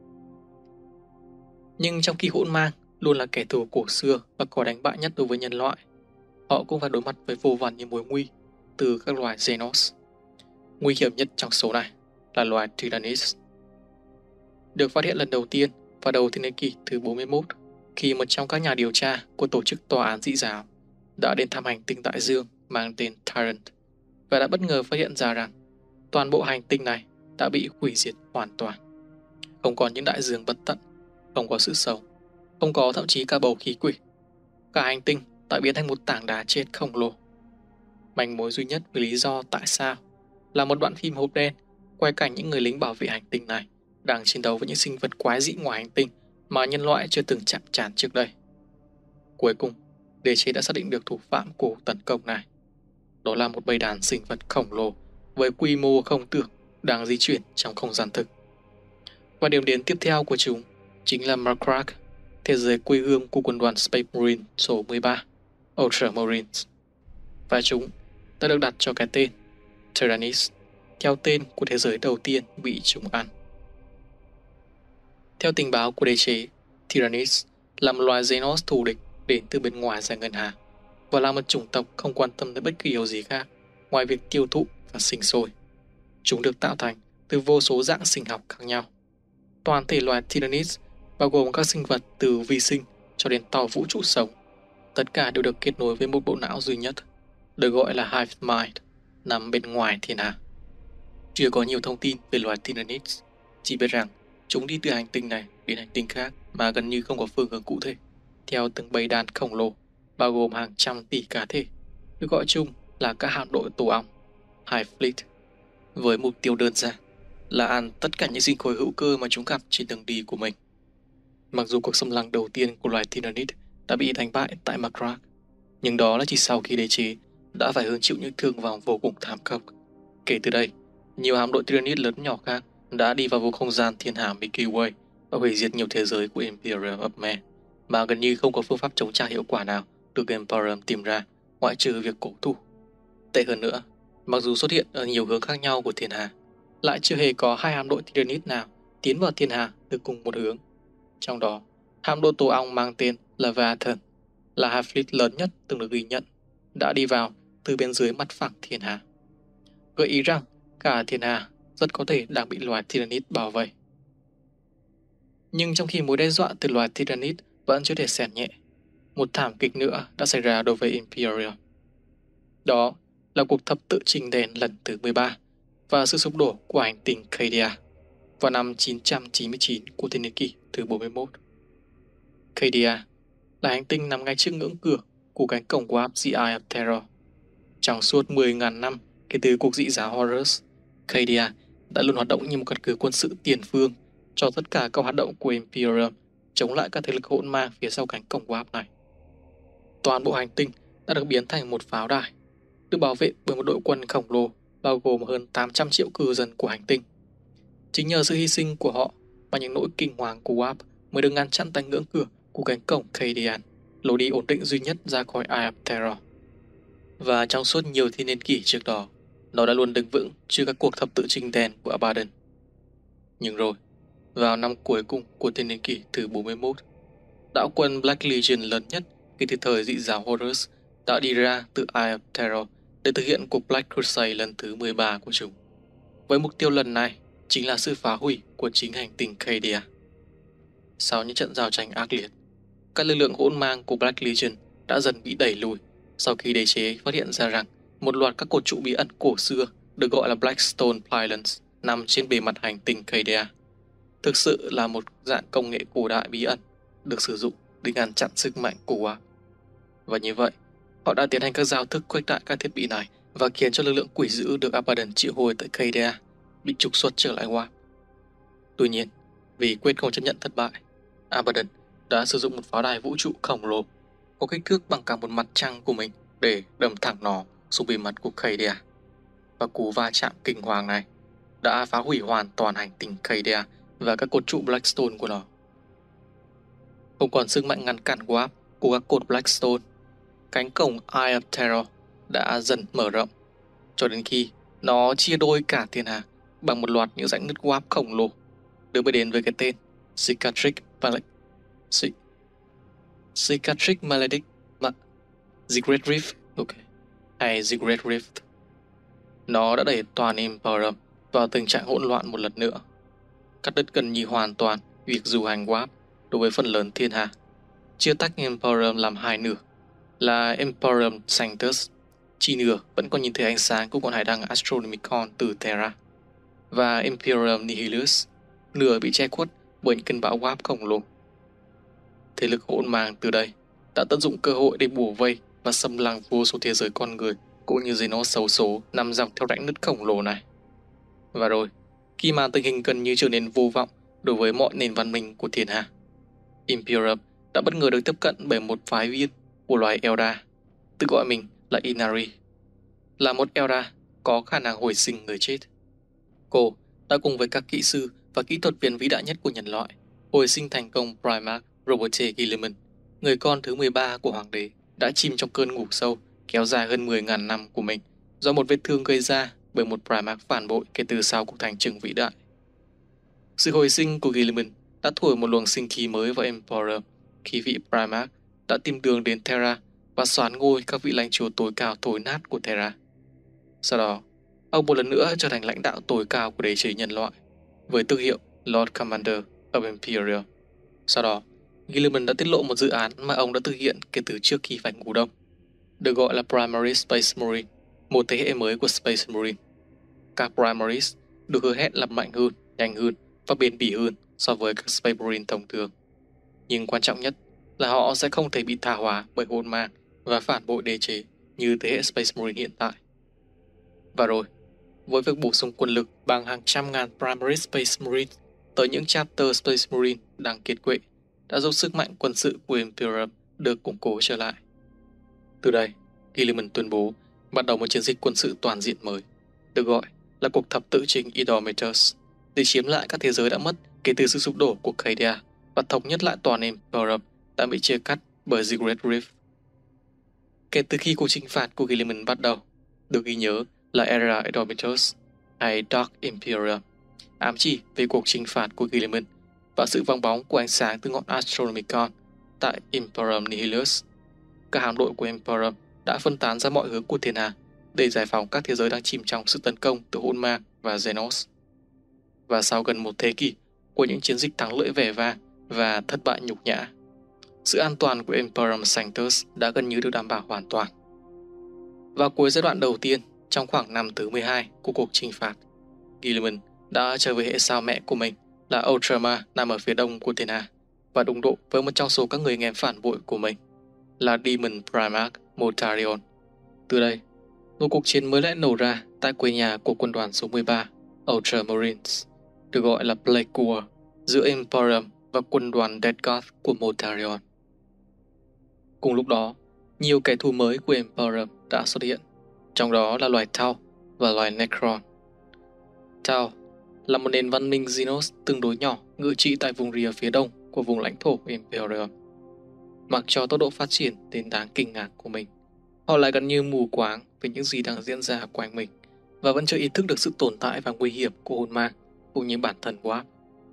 Nhưng trong khi hỗn mang luôn là kẻ thù cổ xưa và có đánh bại nhất đối với nhân loại, họ cũng phải đối mặt với vô vàn những mối nguy từ các loài Xenos. Nguy hiểm nhất trong số này là loài Tyrannis. Được phát hiện lần đầu tiên vào đầu thiên niên kỷ thứ bốn mươi mốt khi một trong các nhà điều tra của tổ chức tòa án dị giáo đã đến thăm hành tinh đại dương mang tên Tyrant và đã bất ngờ phát hiện ra rằng toàn bộ hành tinh này đã bị hủy diệt hoàn toàn. Không còn những đại dương bất tận, không có sự sống, không có thậm chí cả bầu khí quỷ. Cả hành tinh đã biến thành một tảng đá chết khổng lồ. Manh mối duy nhất về lý do tại sao là một đoạn phim hộp đen quay cảnh những người lính bảo vệ hành tinh này đang chiến đấu với những sinh vật quái dị ngoài hành tinh mà nhân loại chưa từng chạm trán trước đây. Cuối cùng, đế chế đã xác định được thủ phạm của tấn công này. Đó là một bầy đàn sinh vật khổng lồ với quy mô không tưởng đang di chuyển trong không gian thực. Và điểm đến tiếp theo của chúng chính là Macrak, thế giới quê hương của quân đoàn Space Marine số mười ba, Ultramarines. Và chúng đã được đặt cho cái tên Tyrannis, theo tên của thế giới đầu tiên bị chúng ăn. Theo tình báo của đế chế, Tyrannis là một loài Xenos thù địch đến từ bên ngoài giải ngân hà và là một chủng tộc không quan tâm đến bất kỳ điều gì khác ngoài việc tiêu thụ và sinh sôi. Chúng được tạo thành từ vô số dạng sinh học khác nhau. Toàn thể loài Tyrannis bao gồm các sinh vật từ vi sinh cho đến tàu vũ trụ sống. Tất cả đều được kết nối với một bộ não duy nhất, được gọi là Hive Mind, nằm bên ngoài thiên hà. Chưa có nhiều thông tin về loài Tyrannis, chỉ biết rằng chúng đi từ hành tinh này đến hành tinh khác mà gần như không có phương hướng cụ thể, theo từng bầy đàn khổng lồ, bao gồm hàng trăm tỷ cá thể, được gọi chung là các hạm đội tổ ong, Hive Fleet, với mục tiêu đơn giản là ăn tất cả những sinh khối hữu cơ mà chúng gặp trên đường đi của mình. Mặc dù cuộc xâm lăng đầu tiên của loài Tyranid đã bị đánh bại tại Macrak, nhưng đó là chỉ sau khi đế chế đã phải hứng chịu những thương vong vô cùng thảm khốc. Kể từ đây, nhiều hạm đội Tyranid lớn nhỏ khác đã đi vào vùng không gian thiên hà Milky Way và hủy diệt nhiều thế giới của Imperium of Man, mà gần như không có phương pháp chống trả hiệu quả nào được Imperium tìm ra, ngoại trừ việc cổ thủ. Tệ hơn nữa, mặc dù xuất hiện ở nhiều hướng khác nhau của thiên hà, lại chưa hề có hai hạm đội Tyranid nào tiến vào thiên hà từ cùng một hướng. Trong đó, hạm đội tổ ong mang tên Leviathan là Hive Fleet lớn nhất từng được ghi nhận, đã đi vào từ bên dưới mặt phẳng thiên hà, gợi ý rằng cả thiên hà rất có thể đang bị loài Tyranid bao vây. Nhưng trong khi mối đe dọa từ loài Tyranid vẫn chưa thể xem nhẹ, một thảm kịch nữa đã xảy ra đối với Imperium. Đó là cuộc thập tự chỉnh đèn lần thứ mười ba và sự sụp đổ của hành tinh Cadia vào năm chín trăm chín mươi chín của thiên niên kỷ thứ bốn mươi mốt. Cadia là hành tinh nằm ngay trước ngưỡng cửa của cánh cổng Warp The Eye of Terror. Trong suốt mười nghìn năm kể từ cuộc dị giáo Horus, Cadia đã luôn hoạt động như một căn cứ quân sự tiền phương cho tất cả các hoạt động của Imperium chống lại các thế lực hỗn mang phía sau cánh cổng Warp này. Toàn bộ hành tinh đã được biến thành một pháo đài, được bảo vệ bởi một đội quân khổng lồ bao gồm hơn tám trăm triệu cư dân của hành tinh. Chính nhờ sự hy sinh của họ mà những nỗi kinh hoàng của Warp mới được ngăn chặn tại ngưỡng cửa của cánh cổng Cadian, lối đi ổn định duy nhất ra khỏi Eye of Terror. Và trong suốt nhiều thiên niên kỷ trước đó, nó đã luôn đứng vững trước các cuộc thập tự chinh đen của Abaddon. Nhưng rồi, vào năm cuối cùng của thiên niên kỷ thứ bốn mươi mốt, đạo quân Black Legion lớn nhất kể từ thời dị giáo Horus đã đi ra từ Eye of Terror để thực hiện cuộc Black Crusade lần thứ mười ba của chúng. Với mục tiêu lần này chính là sự phá hủy của chính hành tinh Cadia. Sau những trận giao tranh ác liệt, các lực lượng hỗn mang của Black Legion đã dần bị đẩy lùi sau khi đế chế phát hiện ra rằng một loạt các cột trụ bí ẩn cổ xưa được gọi là Blackstone Pylons nằm trên bề mặt hành tinh Cadia. Thực sự là một dạng công nghệ cổ đại bí ẩn được sử dụng để ngăn chặn sức mạnh của Warp Và như vậy, họ đã tiến hành các giao thức khuếch đại các thiết bị này và khiến cho lực lượng quỷ dữ được Abaddon triệu hồi tại Khadia bị trục xuất trở lại Warp. Tuy nhiên, vì quyết không chấp nhận thất bại, Abaddon đã sử dụng một pháo đài vũ trụ khổng lồ có kích thước bằng cả một mặt trăng của mình để đâm thẳng nó xuống bề mặt của Khadia. Và cú va chạm kinh hoàng này đã phá hủy hoàn toàn hành tinh Khadia và các cột trụ Blackstone của nó. Không còn sức mạnh ngăn cản Warp của các cột Blackstone, cánh cổng Eye of Terror đã dần mở rộng cho đến khi nó chia đôi cả thiên hà bằng một loạt những rãnh nứt Warp khổng lồ được biết đến với cái tên Cicatrix Maledict. Cicatrix Maledict mà The Great Rift, ok, hay The Great Rift. Nó đã đẩy toàn Imperium vào tình trạng hỗn loạn một lần nữa, cắt đứt gần như hoàn toàn việc du hành Warp đối với phần lớn thiên hà, chia tách Imperium làm hai nửa là Imperium Sanctus, chỉ nửa vẫn còn nhìn thấy ánh sáng của con hải đăng Astronomicon từ Terra, và Imperium Nihilus, nửa bị che khuất bởi những cơn bão Warp khổng lồ. Thế lực hỗn mang từ đây đã tận dụng cơ hội để bủa vây và xâm lăng vô số thế giới con người cũng như Xenos xấu số nằm dọc theo rãnh nứt khổng lồ này. Và rồi, khi mà tình hình gần như trở nên vô vọng đối với mọi nền văn minh của thiên hà, Imperium đã bất ngờ được tiếp cận bởi một phái viên của loài Eldar, tự gọi mình là Inari, là một Eldar có khả năng hồi sinh người chết. Cô đã cùng với các kỹ sư và kỹ thuật viên vĩ đại nhất của nhân loại hồi sinh thành công Primarch Roboute Guilliman, người con thứ mười ba của hoàng đế, đã chìm trong cơn ngủ sâu kéo dài hơn mười nghìn năm của mình do một vết thương gây ra bởi một Primarch phản bội kể từ sau cuộc thành trừng vĩ đại. Sự hồi sinh của Guilliman đã thổi một luồng sinh khí mới vào Emporium khi vị Primarch đã tìm đường đến Terra và soán ngôi các vị lãnh chúa tối cao thối nát của Terra. Sau đó, ông một lần nữa trở thành lãnh đạo tối cao của đế chế nhân loại với tước hiệu Lord Commander of Imperium. Sau đó, Guilliman đã tiết lộ một dự án mà ông đã thực hiện kể từ trước khi phải ngủ đông, được gọi là Primary Space Marine, một thế hệ mới của Space Marine. Các Primaries được hứa hẹn là mạnh hơn, nhanh hơn và bền bỉ hơn so với các Space Marine thông thường. Nhưng quan trọng nhất là họ sẽ không thể bị tha hóa bởi hỗn mang và phản bội đế chế như thế hệ Space Marine hiện tại. Và rồi, với việc bổ sung quân lực bằng hàng trăm ngàn Primary Space Marine tới những chapter Space Marine đang kiệt quệ, đã giúp sức mạnh quân sự của Imperium được củng cố trở lại. Từ đây, Guilliman tuyên bố bắt đầu một chiến dịch quân sự toàn diện mới, được gọi là cuộc thập tự chinh Indomitus, để chiếm lại các thế giới đã mất kể từ sự sụp đổ của Khadia và thống nhất lại toàn Imperium đã bị chia cắt bởi The Great Rift. Kể từ khi cuộc chinh phạt của Guilliman bắt đầu, được ghi nhớ là Era Indomitus hay Dark Imperium, ám chỉ về cuộc chinh phạt của Guilliman và sự vắng bóng của ánh sáng từ ngọn Astronomicon tại Imperium Nihilus. Các hạm đội của Imperium đã phân tán ra mọi hướng của thiên hà để giải phóng các thế giới đang chìm trong sự tấn công từ hỗn mang và Xenos. Và sau gần một thế kỷ của những chiến dịch thắng lợi vẻ vang và thất bại nhục nhã, sự an toàn của Imperium Sanctus đã gần như được đảm bảo hoàn toàn. Vào cuối giai đoạn đầu tiên, trong khoảng năm thứ mười hai của cuộc chinh phạt, Guilliman đã trở về hệ sao mẹ của mình là Ultramar nằm ở phía đông của thiên hà và đụng độ với một trong số các người anh em phản bội của mình là Demon Primarch Mortarion. Từ đây, một cuộc chiến mới lại nổ ra tại quê nhà của quân đoàn số mười ba Ultramarines, được gọi là Plague War, giữa Imperium và quân đoàn Death Guard của Mortarion. Cùng lúc đó, nhiều kẻ thù mới của Imperium đã xuất hiện, trong đó là loài Tau và loài Necron. Tau là một nền văn minh Xenos tương đối nhỏ ngự trị tại vùng rìa phía đông của vùng lãnh thổ Imperium. Mặc cho tốc độ phát triển đến đáng kinh ngạc của mình, họ lại gần như mù quáng về những gì đang diễn ra quanh mình và vẫn chưa ý thức được sự tồn tại và nguy hiểm của hồn mang cũng như bản thân Warp.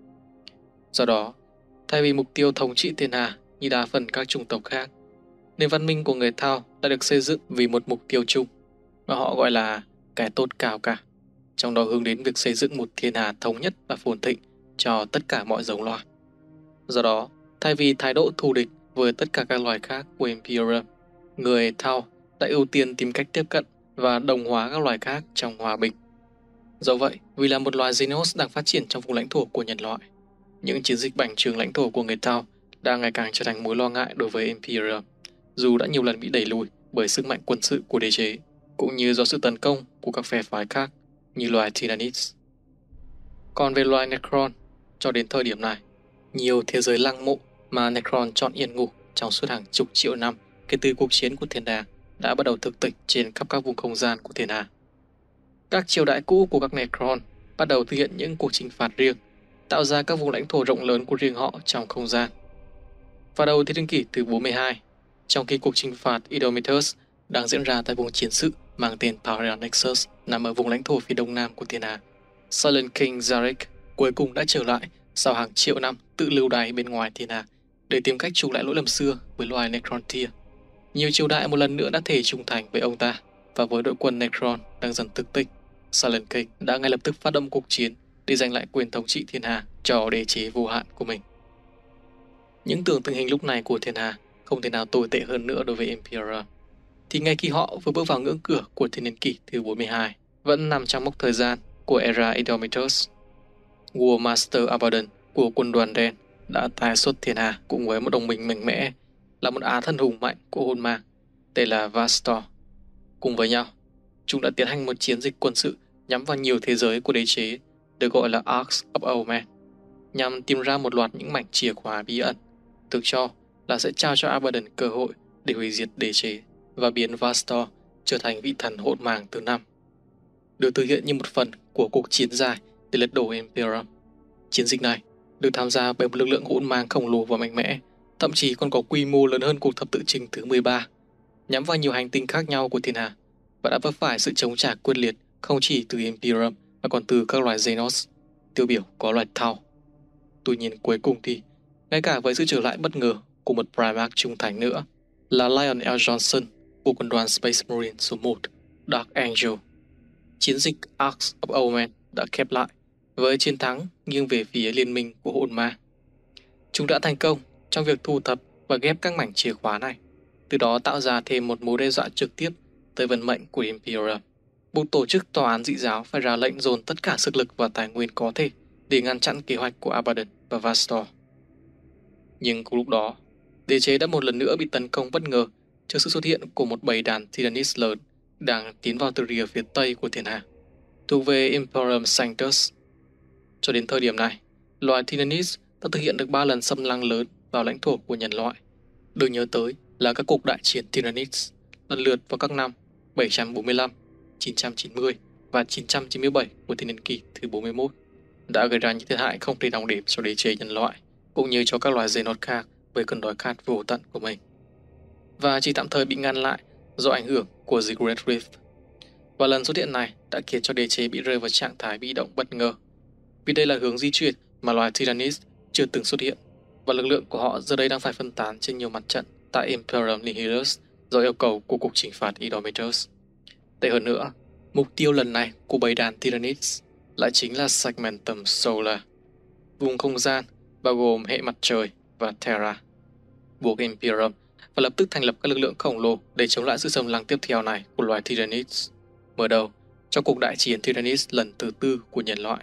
Do đó, thay vì mục tiêu thống trị thiên hà như đa phần các chủng tộc khác, nền văn minh của người Tau đã được xây dựng vì một mục tiêu chung mà họ gọi là cái tốt cao cả, trong đó hướng đến việc xây dựng một thiên hà thống nhất và phồn thịnh cho tất cả mọi giống loài. Do đó, thay vì thái độ thù địch với tất cả các loài khác của Imperium, người Tau đã ưu tiên tìm cách tiếp cận và đồng hóa các loài khác trong hòa bình. Do vậy, vì là một loài Xenos đang phát triển trong vùng lãnh thổ của nhân loại, những chiến dịch bành trướng lãnh thổ của người Tau đang ngày càng trở thành mối lo ngại đối với Imperium, dù đã nhiều lần bị đẩy lùi bởi sức mạnh quân sự của đế chế, cũng như do sự tấn công của các phe phái khác như loài Tyranids. Còn về loài Necron, cho đến thời điểm này, nhiều thế giới lăng mộ mà Necron chọn yên ngủ trong suốt hàng chục triệu năm kể từ cuộc chiến của Thiên Đàng đã bắt đầu thực tịch trên khắp các vùng không gian của Thiên Hà. Các triều đại cũ của các Necron bắt đầu thực hiện những cuộc chinh phạt riêng, tạo ra các vùng lãnh thổ rộng lớn của riêng họ trong không gian. Vào đầu thế kỷ thứ bốn mươi hai, trong khi cuộc chinh phạt Indomitus đang diễn ra tại vùng chiến sự mang tên Parian Nexus nằm ở vùng lãnh thổ phía đông nam của Thiên Hà, Silent King Zarek cuối cùng đã trở lại sau hàng triệu năm tự lưu đày bên ngoài Thiên Hà để tìm cách chuộc lại lỗi lầm xưa với loài Necrontyr. Nhiều triều đại một lần nữa đã thể trung thành với ông ta, và với đội quân Necron đang dần thực tịch, Silent King đã ngay lập tức phát động cuộc chiến để giành lại quyền thống trị Thiên Hà cho đế chế vô hạn của mình. Những tưởng tình hình lúc này của Thiên Hà không thể nào tồi tệ hơn nữa đối với Imperium, thì ngay khi họ vừa bước vào ngưỡng cửa của thiên niên kỷ thứ bốn mươi hai, vẫn nằm trong mốc thời gian của era Indomitus, War Master Abaddon của quân đoàn đen đã tái xuất Thiên Hà cùng với một đồng minh mạnh mẽ, là một á thân hùng mạnh của hồn ma tên là Vastor. Cùng với nhau, chúng đã tiến hành một chiến dịch quân sự nhắm vào nhiều thế giới của đế chế, được gọi là Arks of Omen, nhằm tìm ra một loạt những mảnh chìa khóa bí ẩn, được cho là sẽ trao cho Abaddon cơ hội để hủy diệt đế chế và biến Vastor trở thành vị thần hỗn màng thứ năm, được thực hiện như một phần của cuộc chiến dài để lật đổ Imperium. Chiến dịch này được tham gia bởi một lực lượng hỗn mang khổng lồ và mạnh mẽ, thậm chí còn có quy mô lớn hơn cuộc thập tự chinh thứ mười ba, nhắm vào nhiều hành tinh khác nhau của Thiên Hà, và đã vấp phải sự chống trả quyết liệt không chỉ từ Imperium mà còn từ các loài Xenos, tiêu biểu có loài Tau. Tuy nhiên cuối cùng thì, ngay cả với sự trở lại bất ngờ của một Primarch trung thành nữa, là Lionel Johnson của quân đoàn Space Marine số một, Dark Angel, chiến dịch Arks of Omen đã khép lại với chiến thắng nghiêng về phía liên minh của hồn ma. Chúng đã thành công trong việc thu thập và ghép các mảnh chìa khóa này, từ đó tạo ra thêm một mối đe dọa trực tiếp tới vận mệnh của Imperium, buộc tổ chức tòa án dị giáo phải ra lệnh dồn tất cả sức lực và tài nguyên có thể để ngăn chặn kế hoạch của Abaddon và Vastor. Nhưng cùng lúc đó, đế chế đã một lần nữa bị tấn công bất ngờ trước sự xuất hiện của một bầy đàn Tyranids lớn đang tiến vào từ rìa phía tây của Thiên Hà, thuộc về Imperium Sanctus. Cho đến thời điểm này, loài Tyranids đã thực hiện được ba lần xâm lăng lớn vào lãnh thổ của nhân loại. Được nhớ tới là các cuộc đại chiến Tyranids lần lượt vào các năm bảy trăm bốn mươi lăm, chín trăm chín mươi và chín trăm chín mươi bảy của thiên niên kỷ thứ bốn mươi mốt, đã gây ra những thiệt hại không thể đong đếm cho đế chế nhân loại, cũng như cho các loài Xenos khác với cơn đói khát vô tận của mình, và chỉ tạm thời bị ngăn lại do ảnh hưởng của The Great Rift. Và lần xuất hiện này đã khiến cho đế chế bị rơi vào trạng thái bị động bất ngờ, vì đây là hướng di chuyển mà loài Tyranids chưa từng xuất hiện, và lực lượng của họ giờ đây đang phải phân tán trên nhiều mặt trận tại Imperium Nihilus do yêu cầu của cuộc chinh phạt Indomitus. Tệ hơn nữa, mục tiêu lần này của bầy đàn Tyranids lại chính là Segmentum Solar, vùng không gian bao gồm hệ mặt trời và Terra, buộc Imperium và lập tức thành lập các lực lượng khổng lồ để chống lại sự xâm lăng tiếp theo này của loài Tyranids, mở đầu cho cuộc đại chiến Tyranids lần thứ tư của nhân loại.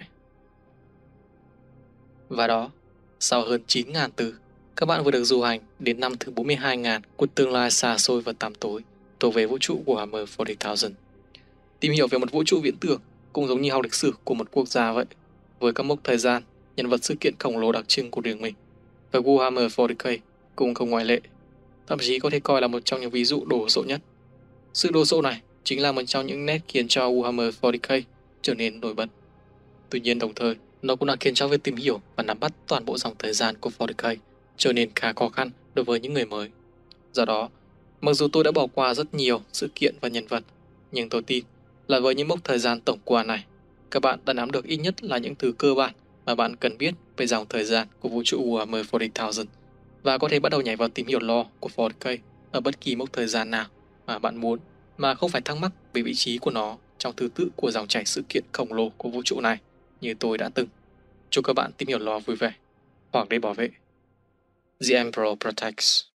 Và đó, sau hơn chín nghìn từ, các bạn vừa được du hành đến năm thứ bốn mươi hai nghìn của tương lai xa xôi và tăm tối thuộc về vũ trụ của Warhammer bốn mươi nghìn. Tìm hiểu về một vũ trụ viễn tưởng cũng giống như học lịch sử của một quốc gia vậy, với các mốc thời gian, nhân vật sự kiện khổng lồ đặc trưng của riêng mình. Và Warhammer bốn mươi K cũng không ngoại lệ, thậm chí có thể coi là một trong những ví dụ đồ sộ nhất. Sự đồ sộ này chính là một trong những nét khiến cho Warhammer bốn mươi K trở nên nổi bật. Tuy nhiên đồng thời, nó cũng đã khiến cho việc tìm hiểu và nắm bắt toàn bộ dòng thời gian của bốn mươi K trở nên khá khó khăn đối với những người mới. Do đó, mặc dù tôi đã bỏ qua rất nhiều sự kiện và nhân vật, nhưng tôi tin là với những mốc thời gian tổng quan này, các bạn đã nắm được ít nhất là những thứ cơ bản mà bạn cần biết về dòng thời gian của vũ trụ Warhammer bốn mươi nghìn, và có thể bắt đầu nhảy vào tìm hiểu lore của bốn mươi K ở bất kỳ mốc thời gian nào mà bạn muốn, mà không phải thắc mắc về vị trí của nó trong thứ tự của dòng chảy sự kiện khổng lồ của vũ trụ này như tôi đã từng. Chúc các bạn tìm hiểu lore vui vẻ, hoặc để bảo vệ. The Emperor Protects.